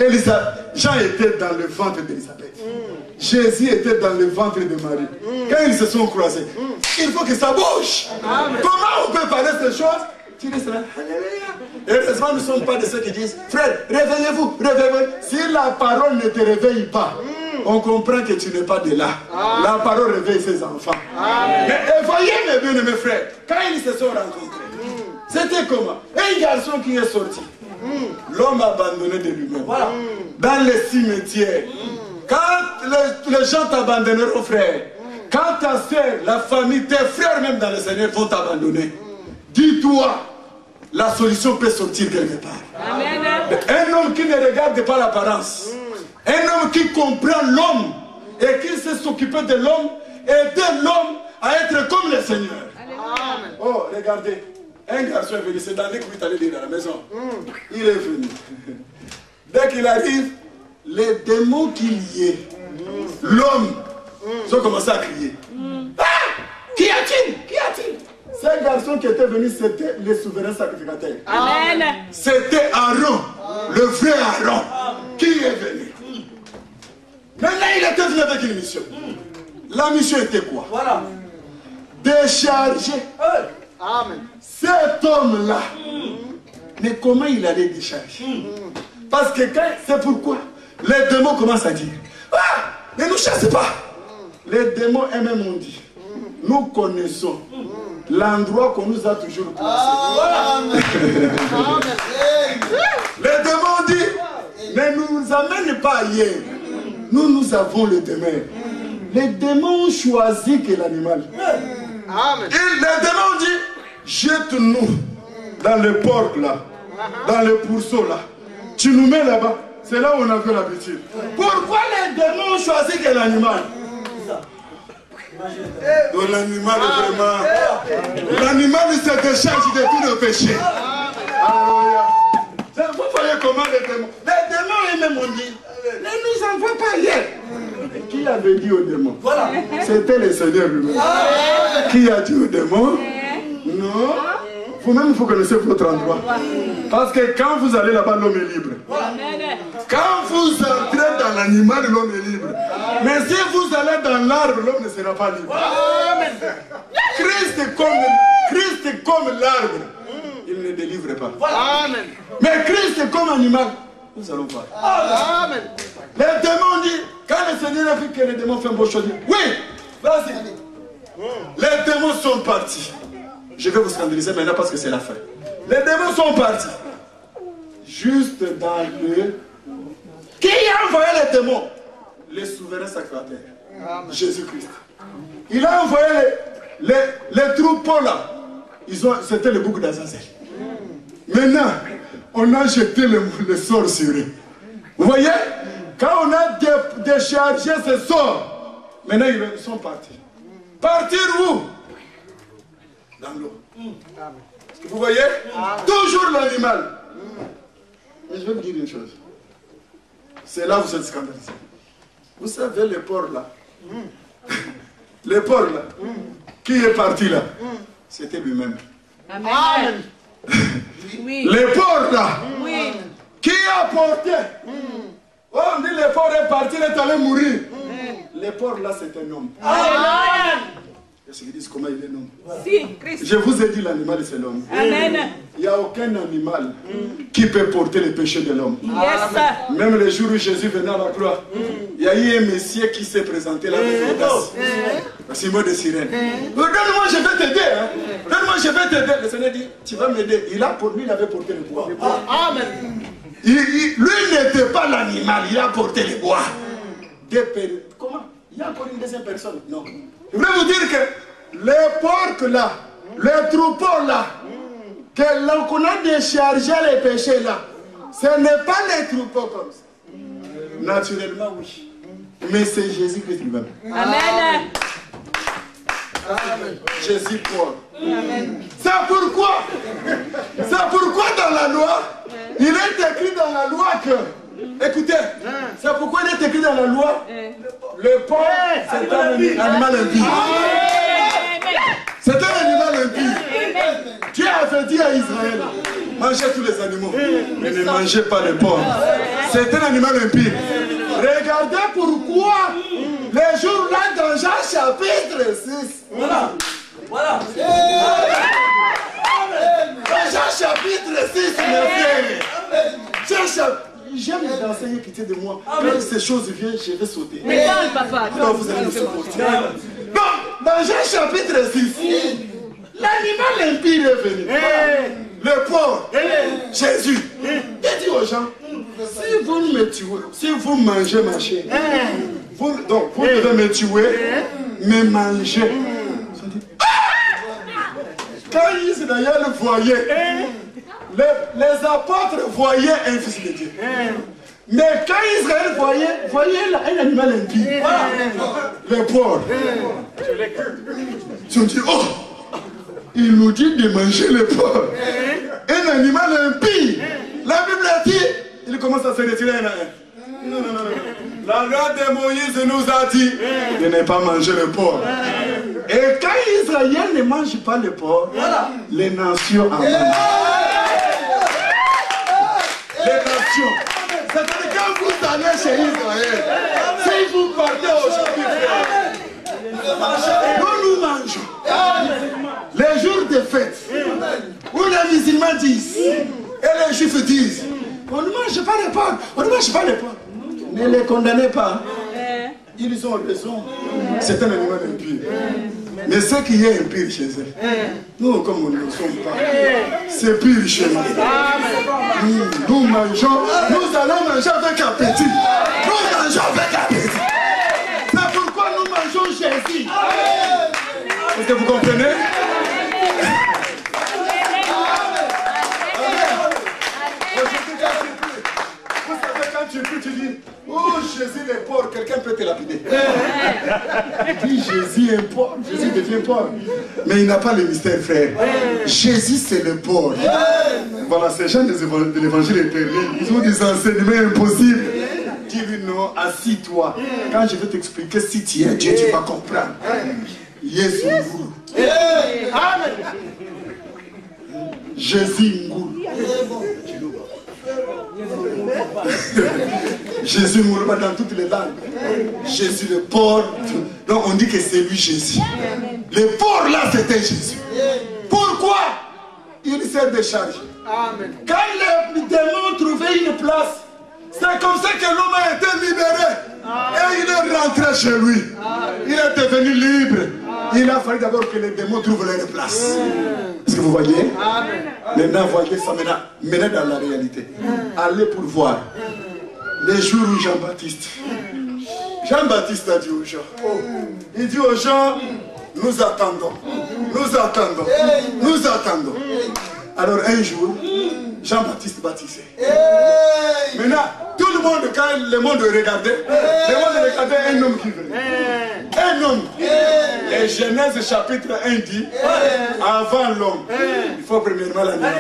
Elisa, Jean était dans le ventre d'Élisabeth. Mm. Jésus était dans le ventre de Marie. Mm. Quand ils se sont croisés, mm. il faut que ça bouge. Amen. Comment on peut parler de ces choses? Tu dis cela. Alléluia. Heureusement, nous ne sommes pas de ceux qui disent, frère, réveillez-vous, réveillez-vous. Si la parole ne te réveille pas, mm. on comprend que tu n'es pas de là. Amen. La parole réveille ses enfants. Amen. Mais voyez mes bien-aimés frères, quand ils se sont rencontrés, mm. c'était comment? Un garçon qui est sorti. Mm. L'homme abandonné de lui-même. Voilà. Mm. Dans les cimetières. Mm. Quand les, les gens t'abandonneront, frère, mm. quand ta soeur, la famille, tes frères même dans le Seigneur vont t'abandonner, mm. dis-toi, la solution peut sortir quelque part. Amen. Un homme qui ne regarde pas l'apparence, mm. un homme qui comprend l'homme et qui sait s'occuper de l'homme, aider l'homme à être comme le Seigneur. Amen. Oh, regardez. Un garçon est venu, c'est dans les que vous allez lire à la maison. Mm. Il est venu. Dès qu'il arrive, les démons qu'il y ait, mm. l'homme, mm. ont commencé à crier. Mm. Ah! Qu'y a-t-il? Qu'y a-t-il? C'est un garçon qui était venu, c'était le souverain sacrificateur. Amen. C'était Aaron, Amen. Le vrai Aaron, Amen. Qui est venu. Mm. Maintenant, il était venu avec une mission. Mm. La mission était quoi? Voilà. Décharger. Hey. Amen. Cet homme-là, mm. mais comment il allait décharger? Mm. Parce que quand, c'est pourquoi les démons commencent à dire, ah, ne nous chasse pas. Mm. Les démons eux-mêmes ont dit, mm. nous connaissons mm. l'endroit qu'on nous a toujours placé. Amen. Les démons ont dit, ne nous amène pas ailleurs. Nous, nous avons le démon. Mm. Les démons ont choisi que l'animal. Amen. Et les démons ont dit, jette-nous dans le porc là, dans le pourceau là. Tu nous mets là-bas. C'est là où on a fait l'habitude. Pourquoi les démons ont choisi que l'animal? Donc l'animal est vraiment... L'animal il se décharge de tous nos péchés. Alléluia. Vous voyez comment les démons... Les démons eux-mêmes ont dit, ne nous envoie pas hier. Qui avait dit aux démons? Voilà. C'était le Seigneur lui-même. Qui a dit aux démons? Non. Vous-même, vous connaissez votre endroit. Parce que quand vous allez là-bas, l'homme est libre. Quand vous entrez dans l'animal, l'homme est libre. Mais si vous allez dans l'arbre, l'homme ne sera pas libre. Christ est comme, Christ est comme l'arbre. Il ne délivre pas. Mais Christ est comme animal. Nous allons voir. Amen. Les démons disent, quand le Seigneur a vu que les démons font un beau chose, oui, vas-y. Les démons sont partis. Je vais vous scandaliser maintenant parce que c'est la fin. Les démons sont partis. Juste dans le... Qui a envoyé les démons? Le souverain sacrificateur. Jésus-Christ. Il a envoyé les, les, les troupeaux là. C'était le bouc d'Azazel. Maintenant, on a jeté le, le sort sur eux. Vous voyez? Quand on a dé, déchargé ce sort, maintenant ils sont partis. Partir où? Dans l'eau. Vous voyez? Toujours l'animal. Mais je vais vous dire une chose. C'est là où vous êtes scandalisés. Vous savez les porcs là. Les porcs là. Qui est parti là? C'était lui-même. Amen. Oui. Les porcs là. Oui. Qui a porté? Oh, on dit les porcs est parti, il est allé mourir. Les porcs là, c'est un homme. Amen. Est-ce qu'ils disent comment il est l'homme? Si, Christ. Je vous ai dit l'animal c'est l'homme. Amen. Il n'y a aucun animal mm. qui peut porter les péchés de l'homme. Yes. Même le jour où Jésus venait à la croix, mm. il y a eu un Messie qui s'est présenté là avec audace. Simon de Cyrène. Mm. Donne-moi, je vais t'aider. Hein. Mm. Donne-moi, je vais t'aider. Le Seigneur dit, tu vas m'aider. Il a pour lui, il avait porté le bois. Ah. Amen. Il, il, lui n'était pas l'animal, il a porté le bois. Mm. Comment? Il y a encore une deuxième personne? Non. Je voulais vous dire que les porcs là, les troupeaux là, que l'on qu'on a déchargé les péchés là, ce n'est pas les troupeaux comme ça. Naturellement, oui. Mais c'est Jésus-Christ lui-même. Amen. Amen. Jésus porc. C'est pourquoi, c'est pourquoi dans la loi, il est écrit dans la loi que, écoutez, c'est pourquoi il est écrit dans la loi, le porc, c'est un animal impur. C'est un animal impur. Dieu avait dit à Israël, Mangez tous les animaux, mais ne mangez pas le porc. C'est un animal impur. Regardez pourquoi les jours-là dans Jean chapitre six. Voilà. Voilà. Dans Jean chapitre six, mes frères. Jean chapitre. J'aime les enseigner, pitié de moi. Quand ces choses viennent, je vais sauter. Mais parle, papa. Non, vous allez me supporter. Donc, dans Jean chapitre six, l'animal impur est venu. Le porc, Jésus. Il dit aux gens, si vous me tuez, si vous mangez ma chair, vous, donc vous devez me tuer, me manger. Quand Israël voyait, les, les apôtres voyaient un fils de Dieu. Mais quand Israël voyait, voyait un animal impur, le porc, ils ont dit, oh, il nous dit de manger le porc. Un animal impur. La Bible dit, il commence à se retirer un à un. Non, non, non, non. La loi de Moïse nous a dit de ne pas manger le porc. Et quand Israël ne mange pas le porc, les nations en mangent. Les nations. C'est-à-dire quand vous allez chez Israël, si vous partez aujourd'hui, nous nous mangeons. Les jours de fête, où les musulmans disent, et les juifs disent, on ne mange pas les porcs, on ne mange pas les porcs. Ne les condamnez pas. Ils ont raison. C'est un animal impur. Mais ce qui est impur chez eux, nous, comme nous ne sommes pas, c'est pur chez nous. Nous, nous mangeons, nous allons manger avec appétit. Nous mangeons avec appétit. C'est pourquoi nous mangeons Jésus. Est-ce que vous comprenez? Vous savez, quand tu peux, tu dis, oh Jésus est porc, quelqu'un peut te lapider. Il dit Jésus est porc, Jésus devient porc. Mais il n'a pas le mystère, frère. Jésus c'est le porc. Voilà, ces gens de l'évangile éternel, ils ont des enseignements impossibles. Dis-lui non, assis-toi. Quand je vais t'expliquer, si tu es Dieu, tu vas comprendre. Jésus Nguru. Amen. Jésus Nguru. Jésus Nguru dans toutes les langues. Jésus le porc. Donc on dit que c'est lui Jésus. Le porc là c'était Jésus. Pourquoi? Il s'est déchargé. Amen. Quand les démons trouvaient une place, c'est comme ça que l'homme a été libéré. Amen. Et il est rentré chez lui. Amen. Il est devenu libre. Amen. Il a fallu d'abord que les démons trouvent leur place. Est-ce que vous voyez? Amen. Maintenant, voyez ça maintenant. Maintenant dans la réalité. Allez pour voir. Les jours où Jean-Baptiste. Jean-Baptiste a dit aux gens. Il dit aux gens, nous attendons. Nous attendons. Nous attendons. Alors un jour, Jean-Baptiste baptisé. Maintenant, tout le monde, quand le monde regardait, le monde regardait un homme qui venait. Un homme. Et Genèse chapitre un dit, avant l'homme, il faut premièrement l'animal.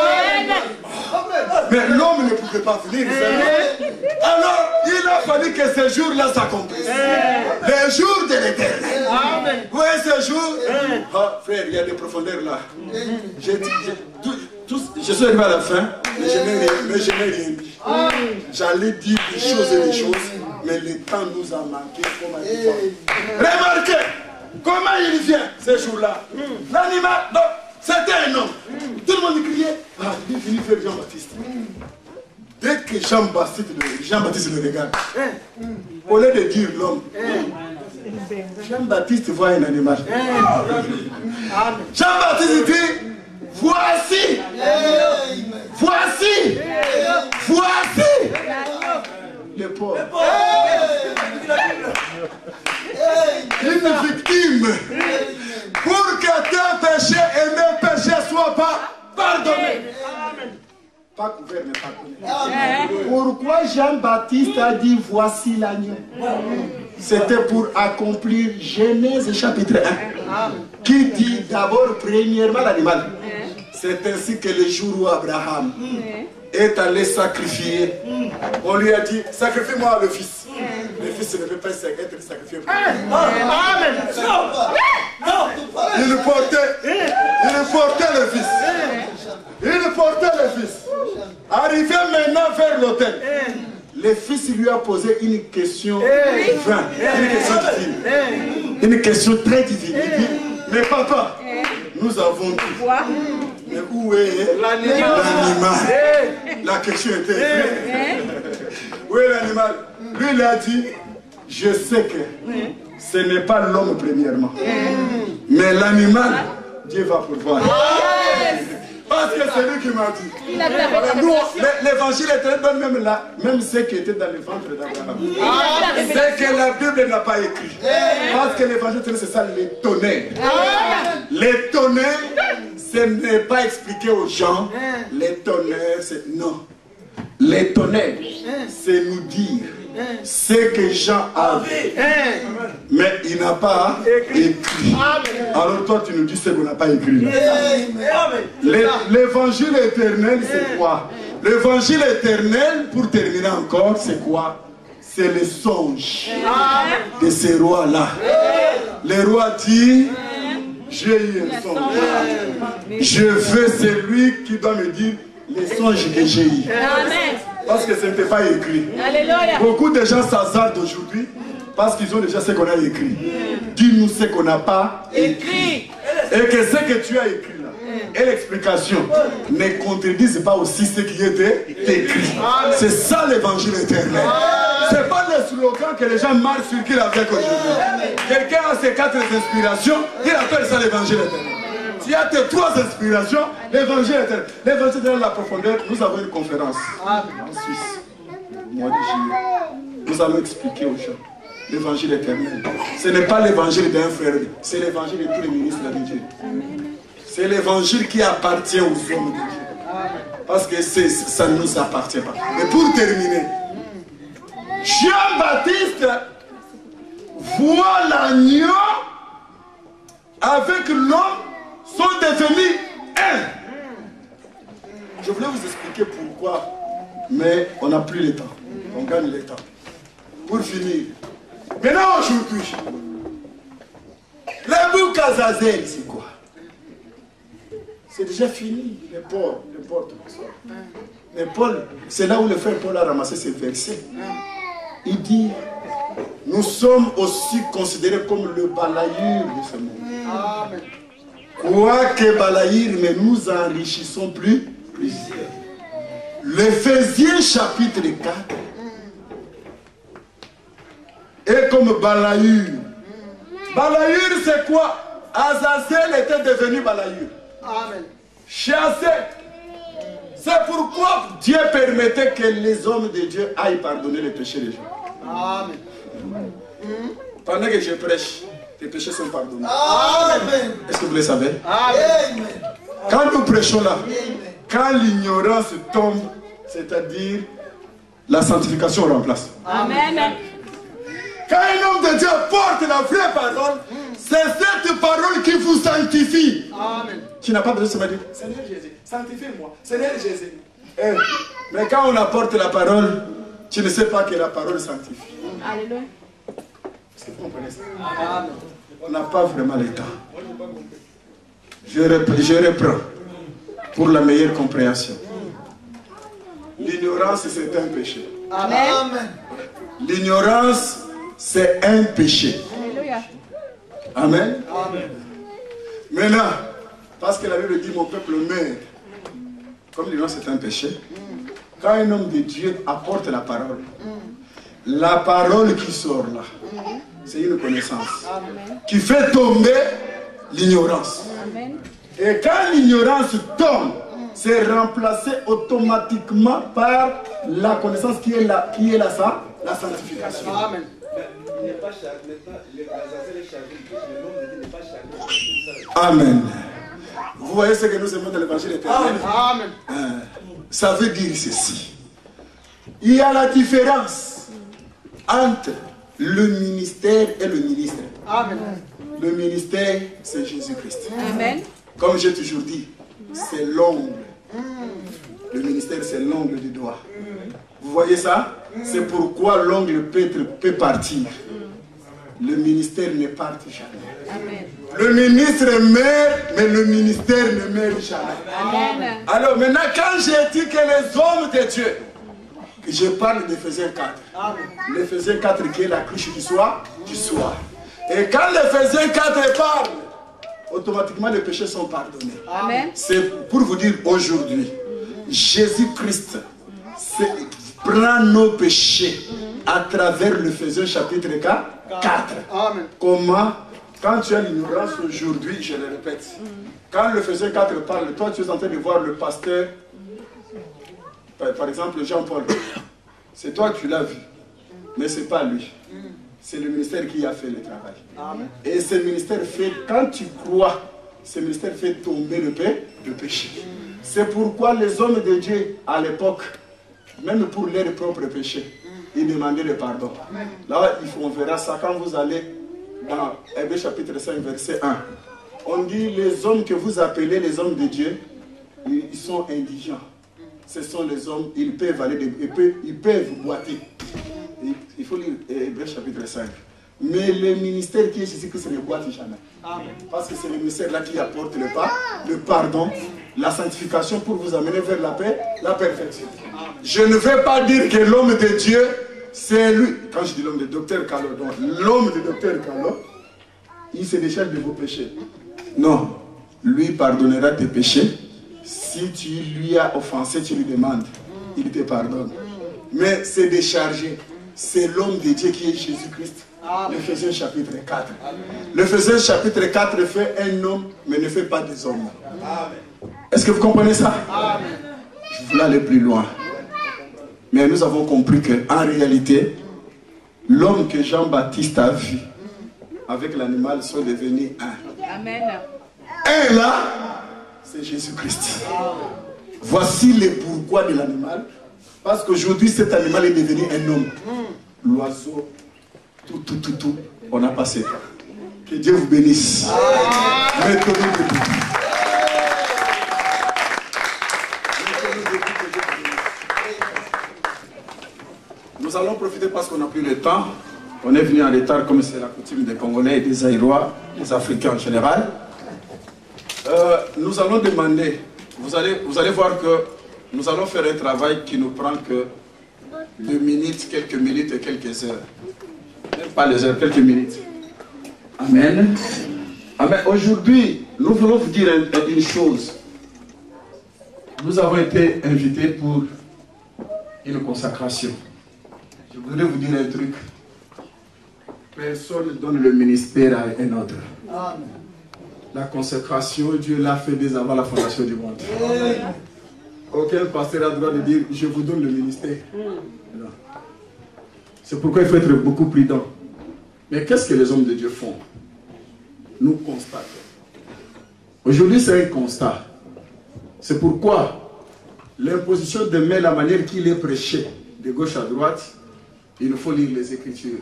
Mais l'homme ne pouvait pas venir. Alors, il a fallu que ce jour-là s'accomplisse. Le jour de l'éternel. Où est ce jour? Oh, frère, il y a des profondeurs là. J'ai dit, tout, je suis arrivé à la fin, mais je n'ai rien, rien dit. J'allais dire des choses et des choses, mais le temps nous a manqué. Comme a dit. Remarquez comment il vient ce jour-là. L'animal, donc, c'était un homme. Tout le monde criait. Ah, il est venu faire Jean-Baptiste. Dès que Jean-Baptiste le, Jean le regarde, au lieu de dire l'homme, Jean-Baptiste voit un animal. Jean-Baptiste dit, voici, voici, voici le pauvre. Une victime pour que tes péchés et mes péchés ne soient pas pardonnés. Pas couvert mais pardonné. Pourquoi Jean-Baptiste a dit voici l'agneau? C'était pour accomplir Genèse chapitre un, qui dit d'abord premièrement l'animal. C'est ainsi que le jour où Abraham est allé sacrifier, on lui a dit sacrifie-moi le fils. Le fils ne peut pas être sacrifié. Amen. Il portait, il portait le fils. Il portait le fils. Arrivé maintenant vers l'autel, le fils lui a posé une question vaine, une question divine. Une question très divine. Il dit, mais papa, nous avons dit, mais où est l'animal? La question était vraie. Où est l'animal? Lui, il a dit, je sais que ce n'est pas l'homme premièrement, mais l'animal, Dieu va pourvoir. Parce que c'est lui qui m'a dit. L'évangile éternel donne même là, même ce qui était dans le ventre d'Abraham. C'est que la Bible n'a pas écrit. Parce que l'évangile éternel, c'est ça, les tonnerres. Les tonnerres, ce n'est pas expliqué aux gens. Les tonnerres, c'est non. Les tonnerres, c'est nous dire ce que Jean avait, mais il n'a pas écrit. Alors toi tu nous dis ce qu'on n'a pas écrit. L'évangile éternel c'est quoi? L'évangile éternel, pour terminer encore, c'est quoi? C'est le songe de ces rois-là. Le roi dit, j'ai eu un songe. Je veux celui qui doit me dire les songes que j'ai eu. Parce que ce n'était pas écrit. Alléluia. Beaucoup de gens s'hasardent aujourd'hui parce qu'ils ont déjà ce qu'on a écrit. Dis-nous ce qu'on n'a pas écrit. Et que ce que tu as écrit là, et l'explication ne contredisent pas aussi ce qui était écrit. C'est ça l'évangile éternel. Ce n'est pas le slogan que les gens marchent sur qui avec aujourd'hui. Quelqu'un a ses quatre inspirations, il appelle ça l'évangile éternel. S'il y a tes trois inspirations, l'évangile éternel. L'évangile éternel, la profondeur, nous avons une conférence en Suisse, au mois de juillet. Nous allons expliquer aux gens l'évangile éternel. Ce n'est pas l'évangile d'un frère, c'est l'évangile de tous les ministres de Dieu. C'est l'évangile qui appartient aux hommes de Dieu. Parce que ça ne nous appartient pas. Et pour terminer, Jean-Baptiste voit l'agneau avec l'homme sont devenus un. Je voulais vous expliquer pourquoi, mais on n'a plus le temps. On gagne le temps. Pour finir, maintenant aujourd'hui, le bouc Azazel, c'est quoi? C'est déjà fini, les porcs, les porcs tout ça. Mais Paul, c'est là où le frère Paul a ramassé ces versets. Il dit, nous sommes aussi considérés comme le balayure de ce monde. Amen. Quoique balayure, mais nous enrichissons plus, plusieurs. L'Éphésiens chapitre quatre est comme balayure. Balayure, c'est quoi? Azazel était devenu balayure. Amen. Chassé. C'est pourquoi Dieu permettait que les hommes de Dieu aillent pardonner les péchés des gens. Amen. Pendant que je prêche, les péchés sont pardonnés. Amen. Est-ce que vous le savez? Amen. Quand nous prêchons là, quand l'ignorance tombe, c'est-à-dire la sanctification remplace. Amen. Quand un homme de Dieu porte la vraie parole, c'est cette parole qui vous sanctifie. Amen. Tu n'as pas besoin de se dire, Seigneur Jésus, sanctifie-moi. Seigneur Jésus. Eh, mais quand on apporte la parole, tu ne sais pas que la parole sanctifie. Alléluia. Est-ce que vous comprenez ça? Amen. On n'a pas vraiment le temps. Je reprends, je reprends pour la meilleure compréhension. L'ignorance, c'est un péché. Amen. L'ignorance, c'est un péché. Alléluia. Amen. Amen. Maintenant, parce que la Bible dit mon peuple meurt, comme l'ignorance c'est un péché, quand un homme de Dieu apporte la parole, la parole qui sort là, c'est une connaissance qui fait tomber l'ignorance. Et quand l'ignorance tombe, c'est remplacé automatiquement par la connaissance qui est là, qui est là ça, la sanctification. Amen. Amen. Vous voyez ce que nous aimons dans l'évangile éternel? Amen. Euh, ça veut dire ceci. Il y a la différence entre le ministère et le ministre. Amen. Le ministère, c'est Jésus-Christ. Amen. Comme j'ai toujours dit, c'est l'ongle. Le ministère, c'est l'ongle du doigt. Vous voyez ça? C'est pourquoi l'ongle peut, peut partir. le ministère ne parte jamais. Amen. Le ministre meurt, mais le ministère ne meurt jamais. Amen. Alors maintenant, quand j'ai dit que les hommes de Dieu, je parle d'Éphésiens quatre. L'Éphésiens quatre qui est la couche du soir, du soir. Et quand l'Éphésiens quatre parle, automatiquement les péchés sont pardonnés. Amen. C'est pour vous dire aujourd'hui, Jésus-Christ prend nos péchés à travers l'Éphésiens chapitre quatre. Amen. Comment? Quand tu as l'ignorance aujourd'hui, je le répète, quand l'Éphésiens quatre parle, toi tu es en train de voir le pasteur, par, par exemple Jean-Paul, c'est toi qui l'as vu, mais ce n'est pas lui. C'est le ministère qui a fait le travail. Amen. Et ce ministère fait, quand tu crois, ce ministère fait tomber le, pé, le péché. C'est pourquoi les hommes de Dieu à l'époque, même pour leurs propres péchés, ils demandaient le pardon. Amen. Là, on verra ça quand vous allez dans Hébreux chapitre cinq, verset un. On dit les hommes que vous appelez les hommes de Dieu, ils sont indigents. Ce sont les hommes, ils peuvent aller, ils peuvent, ils peuvent boiter. Il faut lire Hébreux chapitre cinq. Mais le ministère qui est Jésus-Christ ne boite jamais. Amen. Parce que c'est le ministère là qui apporte le, pas, le pardon, la sanctification pour vous amener vers la paix, la perfection. Amen. Je ne vais pas dire que l'homme de Dieu, c'est lui. Quand je dis l'homme de docteur Carlo, l'homme de docteur Carlo, il se décharge de vos péchés. Non, lui pardonnera tes péchés. Si tu lui as offensé, tu lui demandes. Il te pardonne. Mais c'est déchargé. C'est l'homme de Dieu qui est Jésus-Christ. L'Éphésiens chapitre quatre. L'Éphésiens chapitre quatre fait un homme, mais ne fait pas des hommes. Est-ce que vous comprenez ça? Amen. Je voulais aller plus loin. Mais nous avons compris qu'en réalité, l'homme que Jean-Baptiste a vu avec l'animal sont devenus un. Amen. Un là, c'est Jésus-Christ. Voici le pourquoi de l'animal. Parce qu'aujourd'hui, cet animal est devenu un homme. L'oiseau, tout, tout, tout, tout, on a passé. Que Dieu vous bénisse. Mettez-nous debout. Nous allons profiter parce qu'on n'a plus le temps. On est venu en retard comme c'est la coutume des Congolais et des Aïrois, des Africains en général. Euh, nous allons demander, vous allez, vous allez voir que nous allons faire un travail qui nous prend que deux minutes, quelques minutes et quelques heures. Même pas les heures, quelques minutes. Amen. Amen. Aujourd'hui, nous voulons vous dire une chose. Nous avons été invités pour une consacration. Je voudrais vous dire un truc. Personne ne donne le ministère à un autre. Amen. La consécration, Dieu l'a fait dès avant la fondation du monde. Amen. Aucun pasteur a le droit de dire je vous donne le ministère. Non. C'est pourquoi il faut être beaucoup prudent. Mais qu'est-ce que les hommes de Dieu font? Nous constatons. Aujourd'hui, c'est un constat. C'est pourquoi l'imposition de main, la manière qu'il est prêché de gauche à droite, il faut lire les Écritures.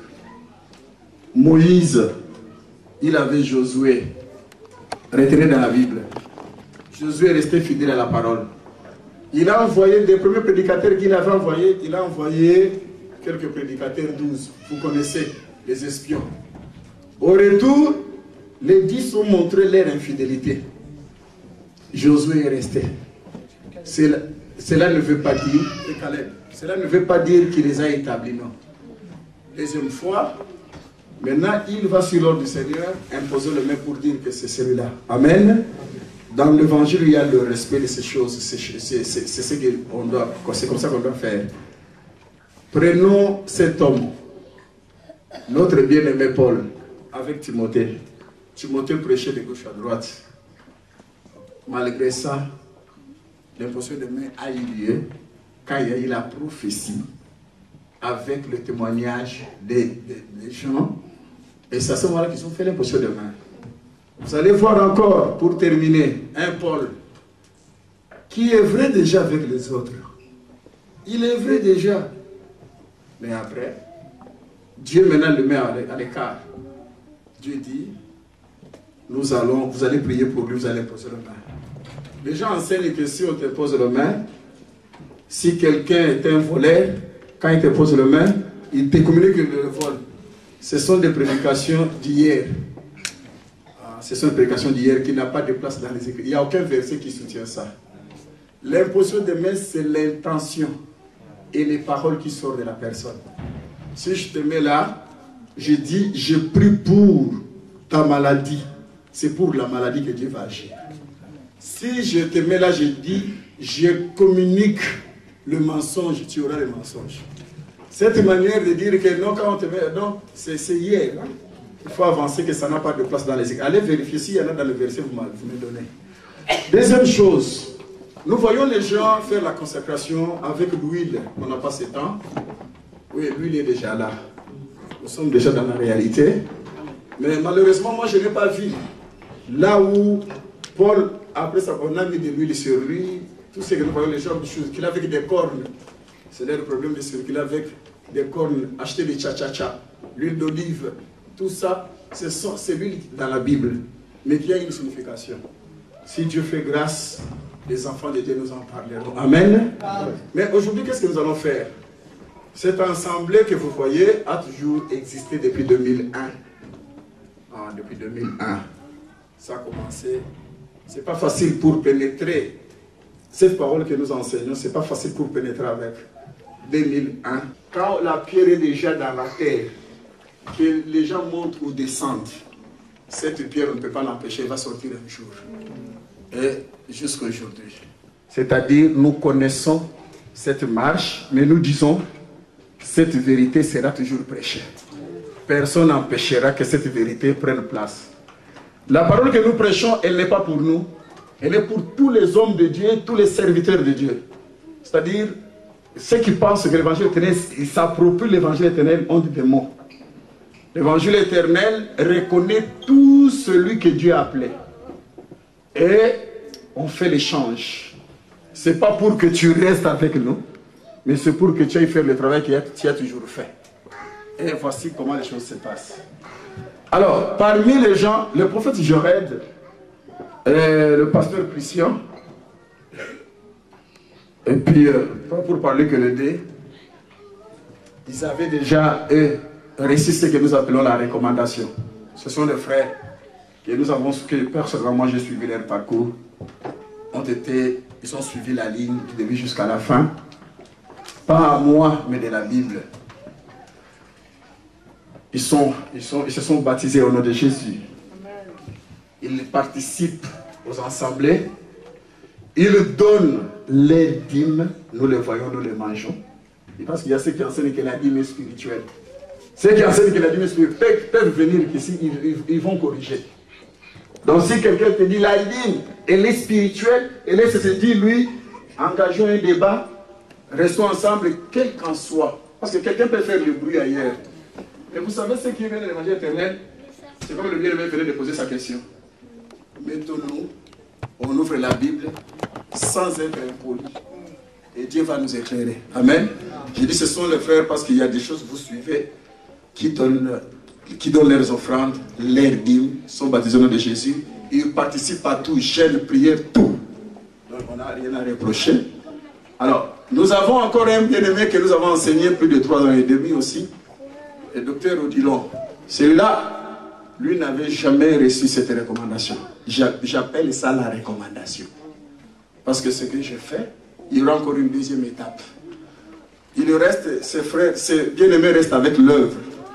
Moïse, il avait Josué. Retenez dans la Bible. Josué est resté fidèle à la parole. Il a envoyé des premiers prédicateurs qu'il avait envoyés. Il a envoyé quelques prédicateurs, douze. Vous connaissez les espions. Au retour, les dix ont montré leur infidélité. Josué est resté. Cela, cela ne veut pas dire, et Caleb, cela ne veut pas dire qu'il les a établis, non. Deuxième fois, maintenant il va sur l'ordre du Seigneur imposer le main pour dire que c'est celui-là. Amen. Dans l'évangile, il y a le respect de ces choses. C'est ce qu'on doit, c'est comme ça qu'on doit faire. Prenons cet homme, notre bien-aimé Paul, avec Timothée. Timothée prêchait de gauche à droite. Malgré ça, l'imposition de main a eu lieu quand il y a eu la prophétie avec le témoignage des, des, des gens. Et c'est à ce moment-là qu'ils ont fait l'imposition de main. Vous allez voir encore, pour terminer, un Paul qui est vrai déjà avec les autres. Il est vrai déjà. Mais après, Dieu maintenant le met à l'écart. Dieu dit, nous allons, vous allez prier pour lui, vous allez poser la main. Les gens enseignent que si on te pose la main, si quelqu'un est un voleur, quand il te pose la main, il te communique le vol. ce sont des prédications d'hier. Ce sont des prédications d'hier qui n'ont pas de place dans les écrits. Il n'y a aucun verset qui soutient ça. L'imposition des mains, c'est l'intention et les paroles qui sortent de la personne. Si je te mets là, je dis, je prie pour ta maladie. C'est pour la maladie que Dieu va agir. Si je te mets là, je dis, je communique le mensonge, tu auras le mensonge. Cette manière de dire que non, quand on te met, non, c'est hier. Hein? Il faut avancer, que ça n'a pas de place dans les écrits. Allez vérifier s'il y en a dans le verset, vous, vous me donnez. Deuxième chose, nous voyons les gens faire la consécration avec l'huile. On n'a pas ce temps. Oui, l'huile est déjà là. Nous sommes déjà dans la réalité. Mais malheureusement, moi, je n'ai pas vu. Là où Paul, après ça, on a mis de l'huile sur lui, tout ce que nous voyons, les gens, qu'il a avec des cornes. C'est le problème de circuler avec des cornes, acheter des tcha-tcha-tcha, l'huile d'olive. Tout ça, c'est l'huile dans la Bible, mais qui a une signification. Si Dieu fait grâce, les enfants de Dieu nous en parleront. Amen. Amen. Mais aujourd'hui, qu'est-ce que nous allons faire? Cette assemblée que vous voyez a toujours existé depuis deux mille un. Ah, depuis deux mille un. Ça a commencé. Ce n'est pas facile pour pénétrer. Cette parole que nous enseignons, ce n'est pas facile pour pénétrer avec. deux mille un. Quand la pierre est déjà dans la terre, que les gens montent ou descendent, cette pierre, on ne peut pas l'empêcher, elle va sortir un jour. Et jusqu'à aujourd'hui. C'est-à-dire, nous connaissons cette marche, mais nous disons, cette vérité sera toujours prêchée. Personne n'empêchera que cette vérité prenne place. La parole que nous prêchons, elle n'est pas pour nous, elle est pour tous les hommes de Dieu, tous les serviteurs de Dieu. C'est-à-dire, ceux qui pensent que l'évangile éternel, ils s'approprient l'évangile éternel, ont des mots. L'évangile éternel reconnaît tout celui que Dieu a appelé. Et on fait l'échange. Ce n'est pas pour que tu restes avec nous, mais c'est pour que tu ailles faire le travail que tu as toujours fait. Et voici comment les choses se passent. Alors, parmi les gens, le prophète Jored, et le pasteur Christian, et puis, euh, pas pour parler que le dé, ils avaient déjà, eux, réussi ce que nous appelons la recommandation. Ce sont des frères que nous avons, que personnellement, moi j'ai suivi leur parcours, ont été, ils ont suivi la ligne du début jusqu'à la fin, pas à moi, mais de la Bible. Ils, sont, ils, sont, ils se sont baptisés au nom de Jésus. Ils participent aux assemblées. Ils donnent les dîmes. Nous les voyons, nous les mangeons. Parce qu'il y a ceux qui enseignent que la dîme est spirituelle. Ceux qui enseignent que la dîme est spirituelle peuvent venir ici, ils, ils, ils vont corriger. Donc si quelqu'un te dit la dîme, elle est spirituelle, et laisse se dire, lui, engageons un débat, restons ensemble, quel qu'en soit. Parce que quelqu'un peut faire du bruit ailleurs. Et vous savez ce qui vient de l'évangile éternel? C'est comme le bien-aimé venait de poser sa question. Mettons-nous, on ouvre la Bible sans être impoli. Et Dieu va nous éclairer. Amen. Je dis ce sont les frères parce qu'il y a des choses que vous suivez qui donnent, qui donnent leurs offrandes, leurs dîmes, sont baptisés au nom de Jésus. Ils participent à tout, jeûne, prière, tout. Donc on n'a rien à reprocher. Alors, nous avons encore un bien-aimé que nous avons enseigné plus de trois ans et demi aussi. Le docteur Odilon. Celui-là, lui n'avait jamais reçu cette recommandation. J'appelle ça la recommandation. Parce que ce que j'ai fait, il y aura encore une deuxième étape. Il reste, ses frères, ses bien-aimés restent avec l'œuvre.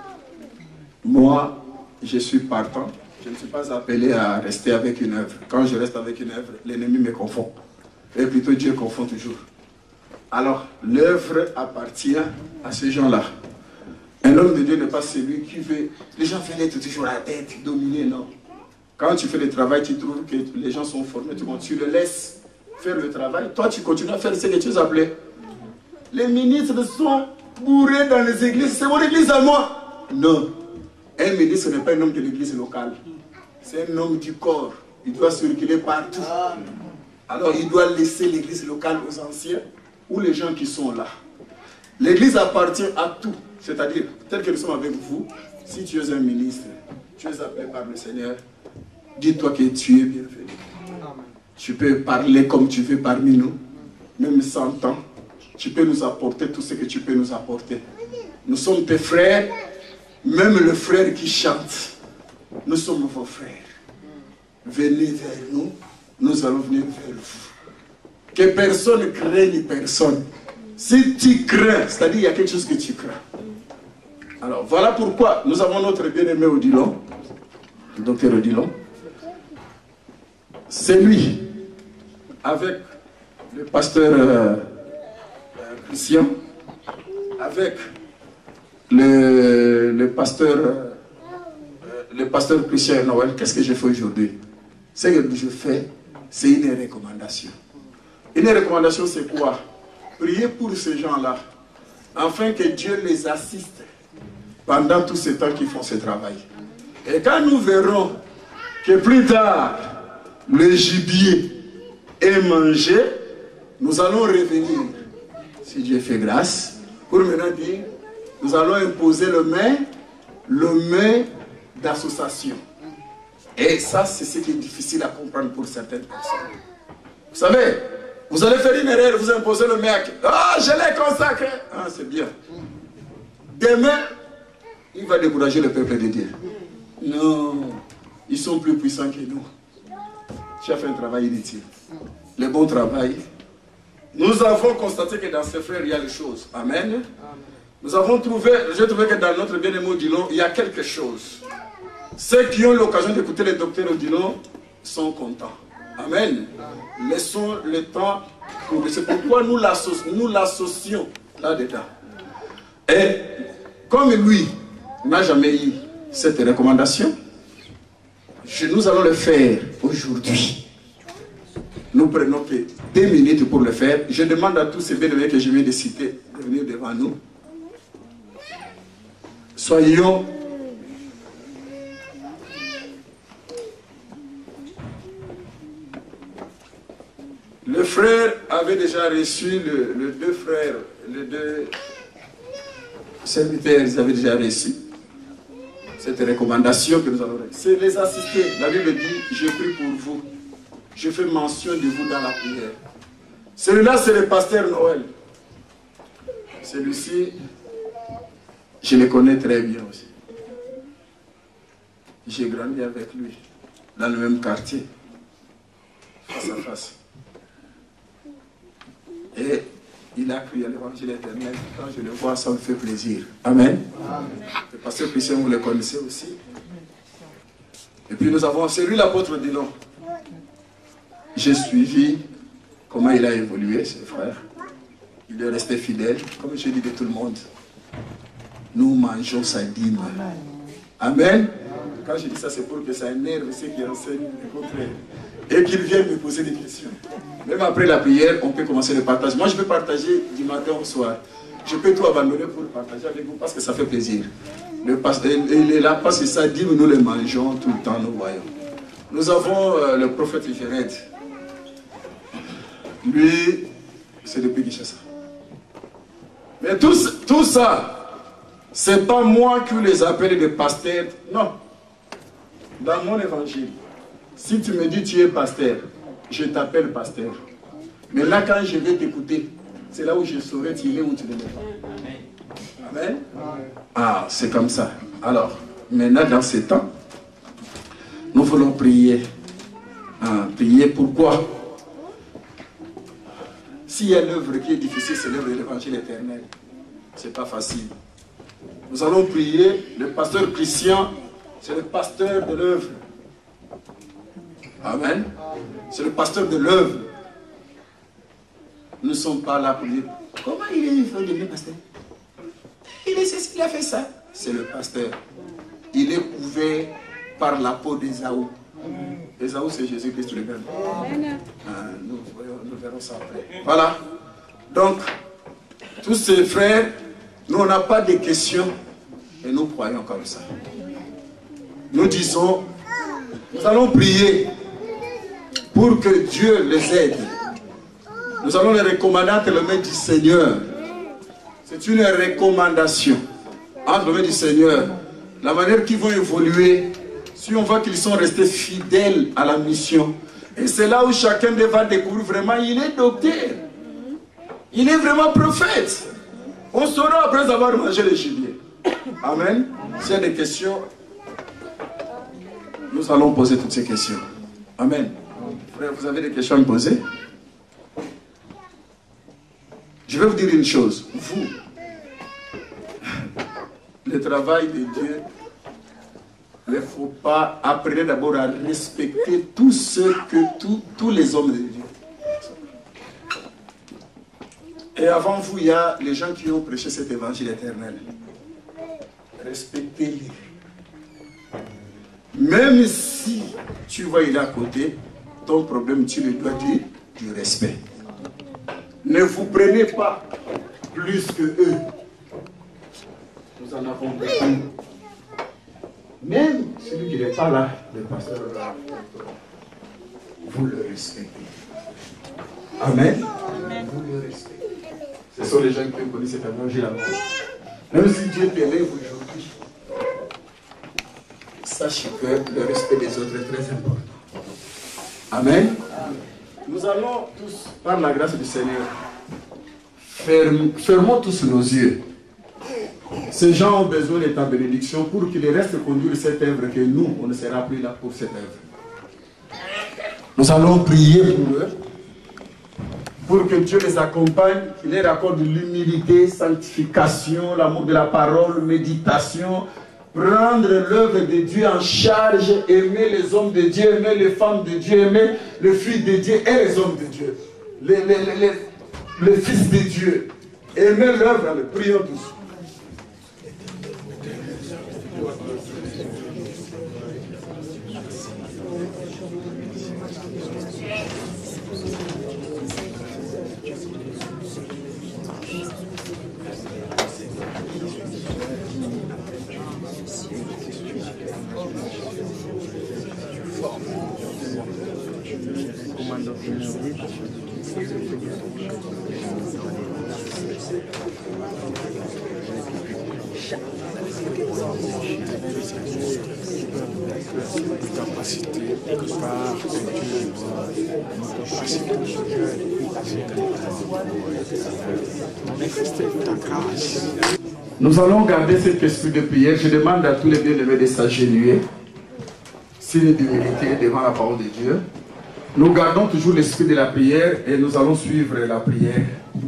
Moi, je suis partant. Je ne suis pas appelé à rester avec une œuvre. Quand je reste avec une œuvre, l'ennemi me confond. Et plutôt Dieu confond toujours. Alors, l'œuvre appartient à ces gens-là. Un homme de Dieu n'est pas celui qui veut... Les gens veulent être toujours à la tête, dominer, non. Quand tu fais le travail, tu trouves que les gens sont formés, tu le laisses faire le travail. Toi, tu continues à faire ce que tu es appelé. Les ministres sont bourrés dans les églises. C'est mon église à moi. Non. Un ministre n'est pas un homme de l'église locale. C'est un homme du corps. Il doit circuler partout. Alors, il doit laisser l'église locale aux anciens ou les gens qui sont là. L'église appartient à tout. C'est-à-dire, tel que nous sommes avec vous, si tu es un ministre, tu es appelé par le Seigneur, dis-toi que tu es bienvenu. Tu peux parler comme tu veux parmi nous, même cent ans. Tu peux nous apporter tout ce que tu peux nous apporter. Nous sommes tes frères, même le frère qui chante, nous sommes vos frères. Venez vers nous, nous allons venir vers vous. Que personne ne craigne personne. Si tu crains, c'est-à-dire il y a quelque chose que tu crains. Alors voilà pourquoi nous avons notre bien-aimé Odilon, le docteur Odilon. C'est lui, avec le pasteur euh, Christian, avec le, le pasteur euh, le pasteur Christian Noël. Qu'est-ce que j'ai fait aujourd'hui? Ce que je fais, c'est une recommandation. Une recommandation, c'est quoi? Priez pour ces gens-là, afin que Dieu les assiste pendant tout ce temps qu'ils font ce travail. Et quand nous verrons que plus tard, le gibier est mangé, nous allons revenir, si Dieu fait grâce, pour maintenant dire, nous allons imposer le main, le main d'association. Et ça, c'est ce qui est difficile à comprendre pour certaines personnes. Vous savez, vous allez faire une erreur, vous imposez le main. Ah, je l'ai consacré. Ah, c'est bien. Demain, il va décourager le peuple de Dieu. Non, ils sont plus puissants que nous. Tu as fait un travail inutile. Le bon travail. Nous avons constaté que dans ces frères, il y a les choses. Amen. Nous avons trouvé, j'ai trouvé que dans notre bien-aimé Odilon, il y a quelque chose. Ceux qui ont l'occasion d'écouter le docteur Odilon sont contents. Amen. Laissons le temps pour... C'est pourquoi nous l'associons là-dedans. Et comme lui n'a jamais eu cette recommandation, je, nous allons le faire aujourd'hui. Nous prenons que deux minutes pour le faire. Je demande à tous ces bénévoles que je viens de citer de venir devant nous. Soyons le frère avait déjà reçu, le, le deux frères, les deux serviteurs, ils avaient déjà reçu cette recommandation que nous allons faire. C'est les assister. La Bible dit, je prie pour vous. Je fais mention de vous dans la prière. Celui-là, c'est le pasteur Noël. Celui-ci, je le connais très bien aussi. J'ai grandi avec lui, dans le même quartier, face à face. Et il a cru à l'évangile éternel. Quand je le vois, ça me fait plaisir. Amen. Amen. Le pasteur Christian, vous le connaissez aussi. Et puis nous avons, c'est lui l'apôtre Odilon. J'ai suivi comment il a évolué, ses frères. Il est resté fidèle, comme je dis de tout le monde. Nous mangeons sa dîme. Amen. Amen. Quand je dis ça, c'est pour que ça énerve ceux qui enseignent le contraire. Et qu'ils viennent me poser des questions. Même après la prière, on peut commencer le partage. Moi, je peux partager du matin au soir. Je peux tout abandonner pour le partager avec vous parce que ça fait plaisir. Le pasteur, il est là parce que ça dit, nous le mangeons tout le temps, nous voyons. Nous avons euh, le prophète Jéred. Lui, c'est depuis Kinshasa. Mais tout, tout ça, c'est pas moi qui les appelle des pasteurs. Non. Dans mon évangile, si tu me dis tu es pasteur, je t'appelle pasteur. Mais là, quand je vais t'écouter, c'est là où je saurai tu es ou tu ne l'es pas. Amen. Ah, c'est comme ça. Alors, maintenant, dans ces temps, nous voulons prier. Ah, prier pourquoi? S'il y a l'œuvre qui est difficile, c'est l'œuvre de l'évangile éternel. Ce n'est pas facile. Nous allons prier. Le pasteur Christian, c'est le pasteur de l'œuvre. Amen. C'est le pasteur de l'œuvre. Nous ne sommes pas là pour dire comment il est devenu pasteur. Il est ceci, il a fait ça. C'est le pasteur. Il est couvert par la peau d'Ésaü. Ésaü, c'est Jésus-Christ le même. Ah, nous, voyons, nous verrons ça après. Voilà. Donc, tous ces frères, nous, on n'a pas de questions et nous croyons comme ça. Nous disons, nous allons prier pour que Dieu les aide. Nous allons les recommander entre les mains du Seigneur. C'est une recommandation entre les mains du Seigneur. La manière qu'ils vont évoluer, si on voit qu'ils sont restés fidèles à la mission. Et c'est là où chacun va découvrir vraiment, il est docteur. Il est vraiment prophète. On saura après avoir mangé le gibier. Amen. S'il y a des questions, nous allons poser toutes ces questions. Amen. Frère, vous avez des questions à me poser? Je vais vous dire une chose. Vous, le travail de Dieu, il ne faut pas apprendre d'abord à respecter tout ce que tout, tous les hommes de Dieu. Et avant vous, il y a les gens qui ont prêché cet évangile éternel. Respectez-les. Même si tu vois il est à côté, ton problème, tu lui dois dire du respect. Ne vous prenez pas plus que eux. Nous en avons beaucoup. Même celui qui n'est pas là, le pasteur, vous le respectez. Amen. Amen. Vous le respectez. Ce sont les gens qui ont connu cet évangile à mort. Même si Dieu t'élève aujourd'hui, sache que le respect des autres est très important. Amen. Nous allons tous, par la grâce du Seigneur, ferm, fermons tous nos yeux. Ces gens ont besoin de ta bénédiction pour qu'ils restent conduire cette œuvre que nous, on ne sera plus là pour cette œuvre. Nous allons prier pour eux, pour que Dieu les accompagne, qu'il leur accorde l'humilité, sanctification, l'amour de la parole, méditation, prendre l'œuvre de Dieu en charge, aimer les hommes de Dieu, aimer les femmes de Dieu, aimer les filles de Dieu et les hommes de Dieu, les, les, les, les, les fils de Dieu. Aimer l'œuvre, le prions tous. Nous allons garder cet esprit de prière. Je demande à tous les bien-aimés de s'agenouiller, signe d'humilité devant la parole de Dieu. Nous gardons toujours l'esprit de la prière et nous allons suivre la prière.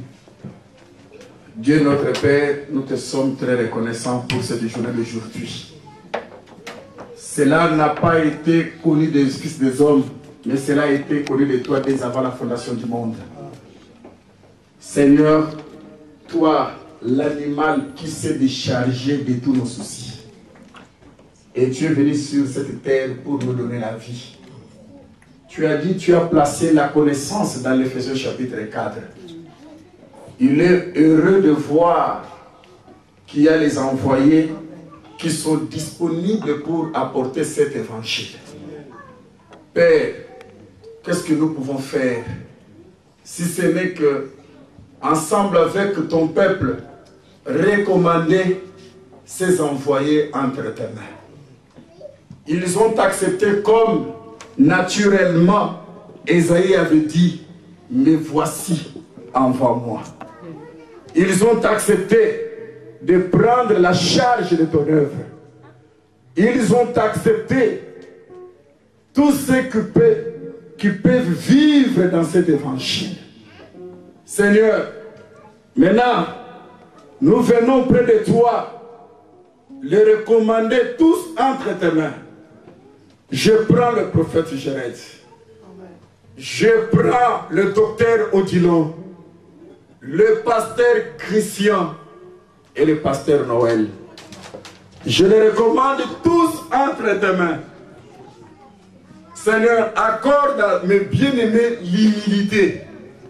Dieu notre Père, nous te sommes très reconnaissants pour cette journée d'aujourd'hui. Cela n'a pas été connu des fils des hommes, mais cela a été connu de toi dès avant la fondation du monde. Seigneur, toi, l'animal qui s'est déchargé de tous nos soucis. Et tu es venu sur cette terre pour nous donner la vie. Tu as dit, tu as placé la connaissance dans l'Éphésiens chapitre quatre. Il est heureux de voir qu'il y a les envoyés qui sont disponibles pour apporter cet évangile. Père, qu'est-ce que nous pouvons faire si ce n'est que, ensemble avec ton peuple, recommander ces envoyés entre tes mains? Ils ont accepté comme naturellement Ésaïe avait dit, mais voici, envoie-moi. Ils ont accepté de prendre la charge de ton œuvre. Ils ont accepté tout ce qui peut, qui peuvent vivre dans cet évangile. Seigneur, maintenant, nous venons près de toi, les recommander tous entre tes mains. Je prends le prophète Jéred. Je prends le docteur Odilon, le pasteur Christian et le pasteur Noël. Je les recommande tous entre tes mains. Seigneur, accorde à mes bien-aimés l'humilité,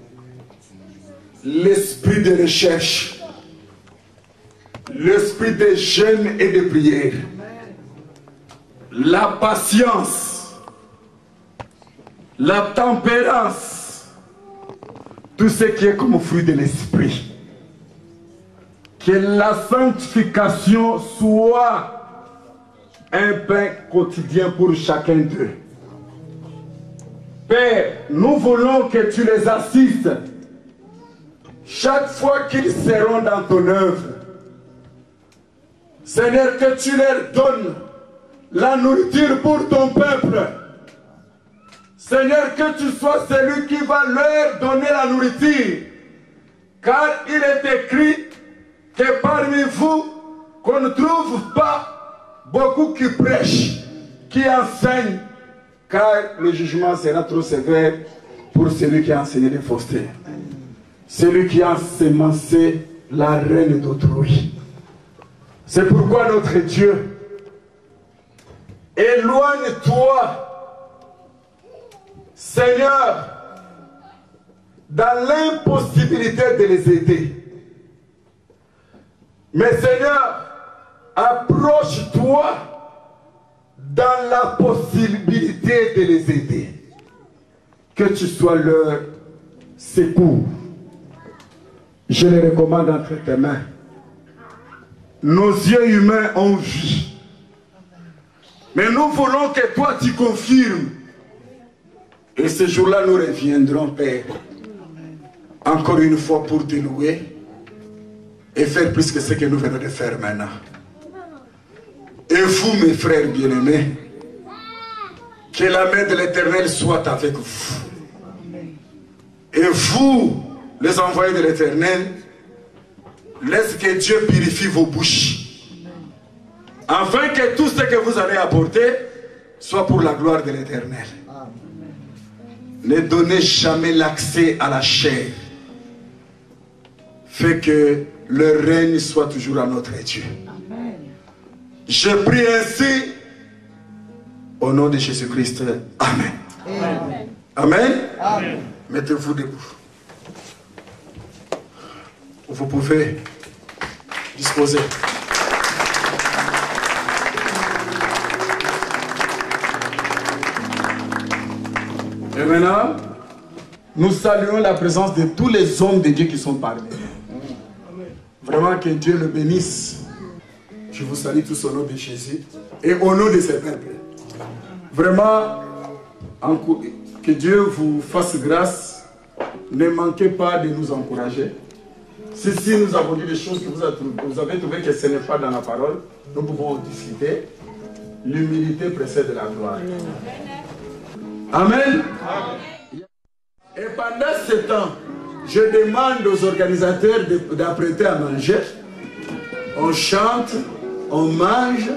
l'esprit de recherche, l'esprit de jeûne et de prière, la patience, la tempérance, tout ce qui est comme fruit de l'esprit. Que la sanctification soit un pain quotidien pour chacun d'eux. Père, nous voulons que tu les assistes chaque fois qu'ils seront dans ton œuvre. Seigneur, que tu leur donnes la nourriture pour ton peuple. Seigneur, que tu sois celui qui va leur donner la nourriture. Car il est écrit que parmi vous, qu'on ne trouve pas beaucoup qui prêchent, qui enseignent, car le jugement sera trop sévère pour celui qui a enseigné les faussetés. Celui qui a ensemencé la reine d'autrui. C'est pourquoi notre Dieu, éloigne-toi, Seigneur, dans l'impossibilité de les aider. Mais Seigneur, approche-toi dans la possibilité de les aider. Que tu sois leur secours. Je les recommande entre tes mains. Nos yeux humains ont vu. Mais nous voulons que toi tu confirmes. Et ce jour-là, nous reviendrons, Père. Encore une fois pour te louer. Et faire plus que ce que nous venons de faire maintenant. Et vous, mes frères bien-aimés, que la main de l'Éternel soit avec vous. Et vous, les envoyés de l'Éternel, laisse que Dieu purifie vos bouches. Afin que tout ce que vous allez apporter soit pour la gloire de l'Éternel. Ne donnez jamais l'accès à la chair. Fait que le règne soit toujours à notre Dieu. Je prie ainsi au nom de Jésus-Christ. Amen. Amen. Amen. Amen. Mettez-vous debout. Vous pouvez disposer. Et maintenant, nous saluons la présence de tous les hommes de Dieu qui sont parmi nous. Vraiment que Dieu le bénisse. Je vous salue tous au nom de Jésus et au nom de ses peuples. Vraiment, que Dieu vous fasse grâce. Ne manquez pas de nous encourager. Si, si nous avons dit des choses que vous avez, vous avez trouvé que ce n'est pas dans la parole, nous pouvons en discuter. L'humilité précède la gloire. Amen. Amen. Et pendant ce temps, je demande aux organisateurs d'apprêter à manger. On chante, on mange.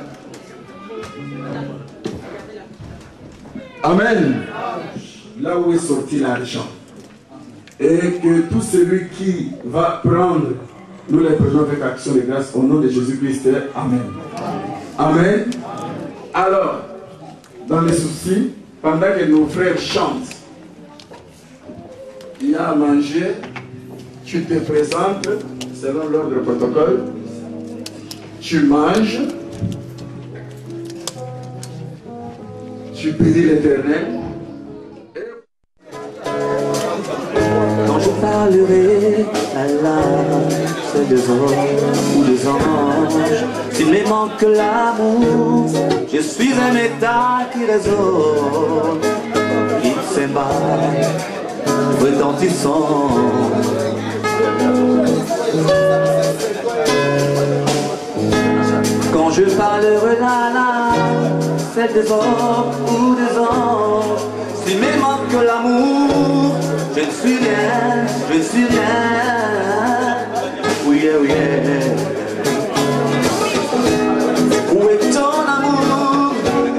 Amen. Là où est sorti l'argent. Et que tout celui qui va prendre, nous les prenons avec action de grâce au nom de Jésus-Christ. Amen. Amen. Alors, dans les soucis, pendant que nos frères chantent, il y a à manger, tu te présentes selon l'ordre protocole, tu manges, tu bénis l'Éternel. Quand je parlerai à l'âme, c'est des hommes ou des anges, s'il me manque l'amour, je suis un métal qui résonne, qui s'ébat, retentissant. Quand je parlerai à l'âme, c'est des hommes ou des anges, s'il me manque l'amour, je ne suis rien, je ne suis rien. Oui, oui. Où est ton amour?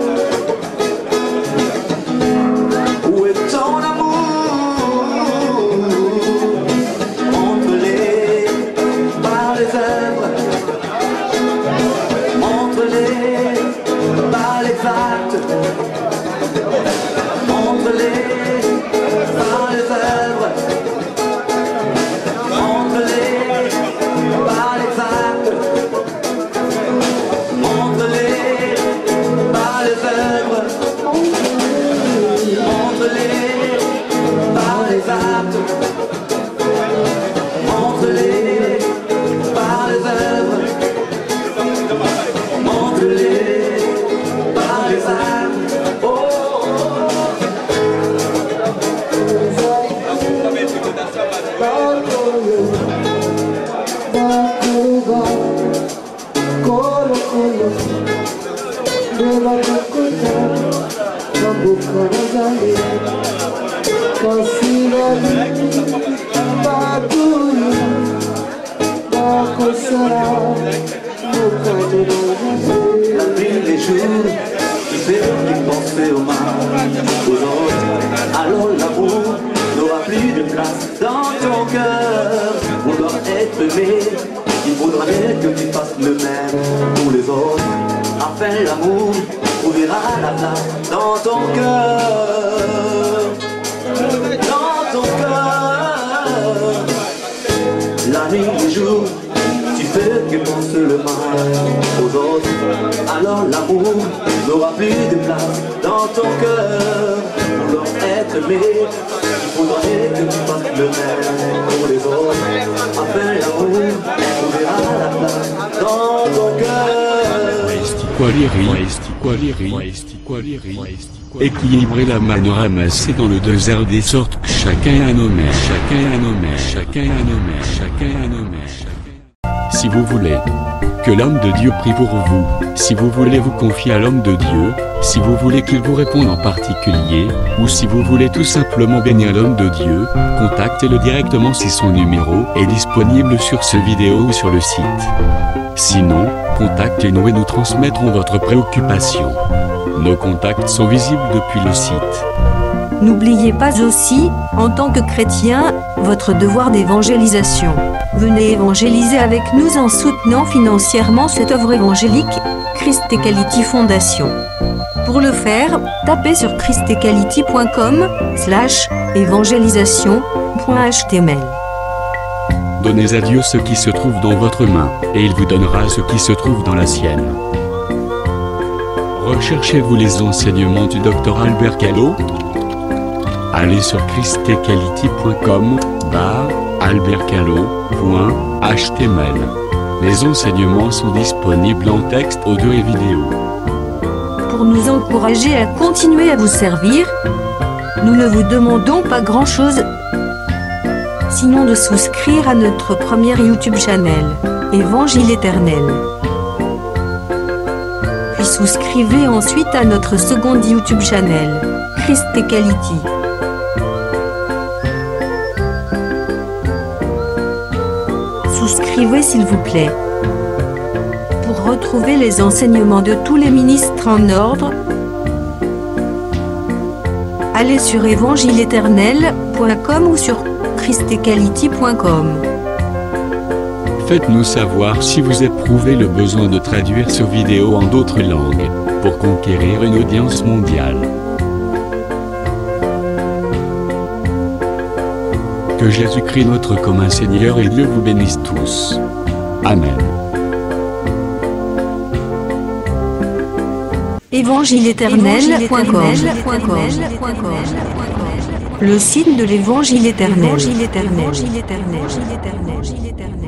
Où est ton amour? Montre-les par les œuvres, montre-les par les actes, montre-les par les œuvres, montre-les par les actes, montre-les par les œuvres, montre-les par les actes, montre-les par les œuvres, montre-les par les actes. Oh. Con mokolo Beba kokota Nabuka nazali Kasi nali Bakulu Bakosara Mokano nazali La nuit, les jours Tu sais qui pensait au mal Aux autres Alors l'amour n'aura plus de place dans ton cœur Vouloir être aimé Il faudrait que tu fasses le même pour les autres. Enfin l'amour ouvrira la place dans ton cœur. Dans ton cœur. La nuit, le jour, tu fais que penser le mal aux autres. Alors l'amour n'aura plus de place dans ton cœur. Vouloir être aimé, il faudrait que tu fasses le même pour les autres. Enfin l'amour ouvrira la place dans ton cœur. Équilibrer la manne ramassée dans le désert des sortes que chacun a nommé, chacun a nommé, chacun a nommé, chacun a nommé. Si vous voulez que l'homme de Dieu prie pour vous, si vous voulez vous confier à l'homme de Dieu, si vous voulez qu'il vous réponde en particulier, ou si vous voulez tout simplement bénir l'homme de Dieu, contactez-le directement si son numéro est disponible sur ce vidéo ou sur le site. Sinon, contactez-nous et nous transmettrons votre préoccupation. Nos contacts sont visibles depuis le site. N'oubliez pas aussi, en tant que chrétien, votre devoir d'évangélisation. Venez évangéliser avec nous en soutenant financièrement cette œuvre évangélique, Christ Equality Fondation. Pour le faire, tapez sur christequality point com slash évangélisation point h t m l. Donnez à Dieu ce qui se trouve dans votre main, et il vous donnera ce qui se trouve dans la sienne. Recherchez-vous les enseignements du docteur Albert Callot? Allez sur christequality point com barre albert callot point h t m l. Les enseignements sont disponibles en texte, audio et vidéo. Pour nous encourager à continuer à vous servir, nous ne vous demandons pas grand-chose, sinon de souscrire à notre premier YouTube channel, Évangile éternel. Puis souscrivez ensuite à notre second YouTube channel, Christ Equality. Souscrivez s'il vous plaît. Pour retrouver les enseignements de tous les ministres en ordre, allez sur évangile éternel point com ou sur christequality point com. Faites-nous savoir si vous éprouvez le besoin de traduire ces vidéos en d'autres langues, pour conquérir une audience mondiale. Que Jésus-Christ notre commun Seigneur et Dieu vous bénisse tous. Amen. évangile éternel point com, le site de l'Évangile éternel.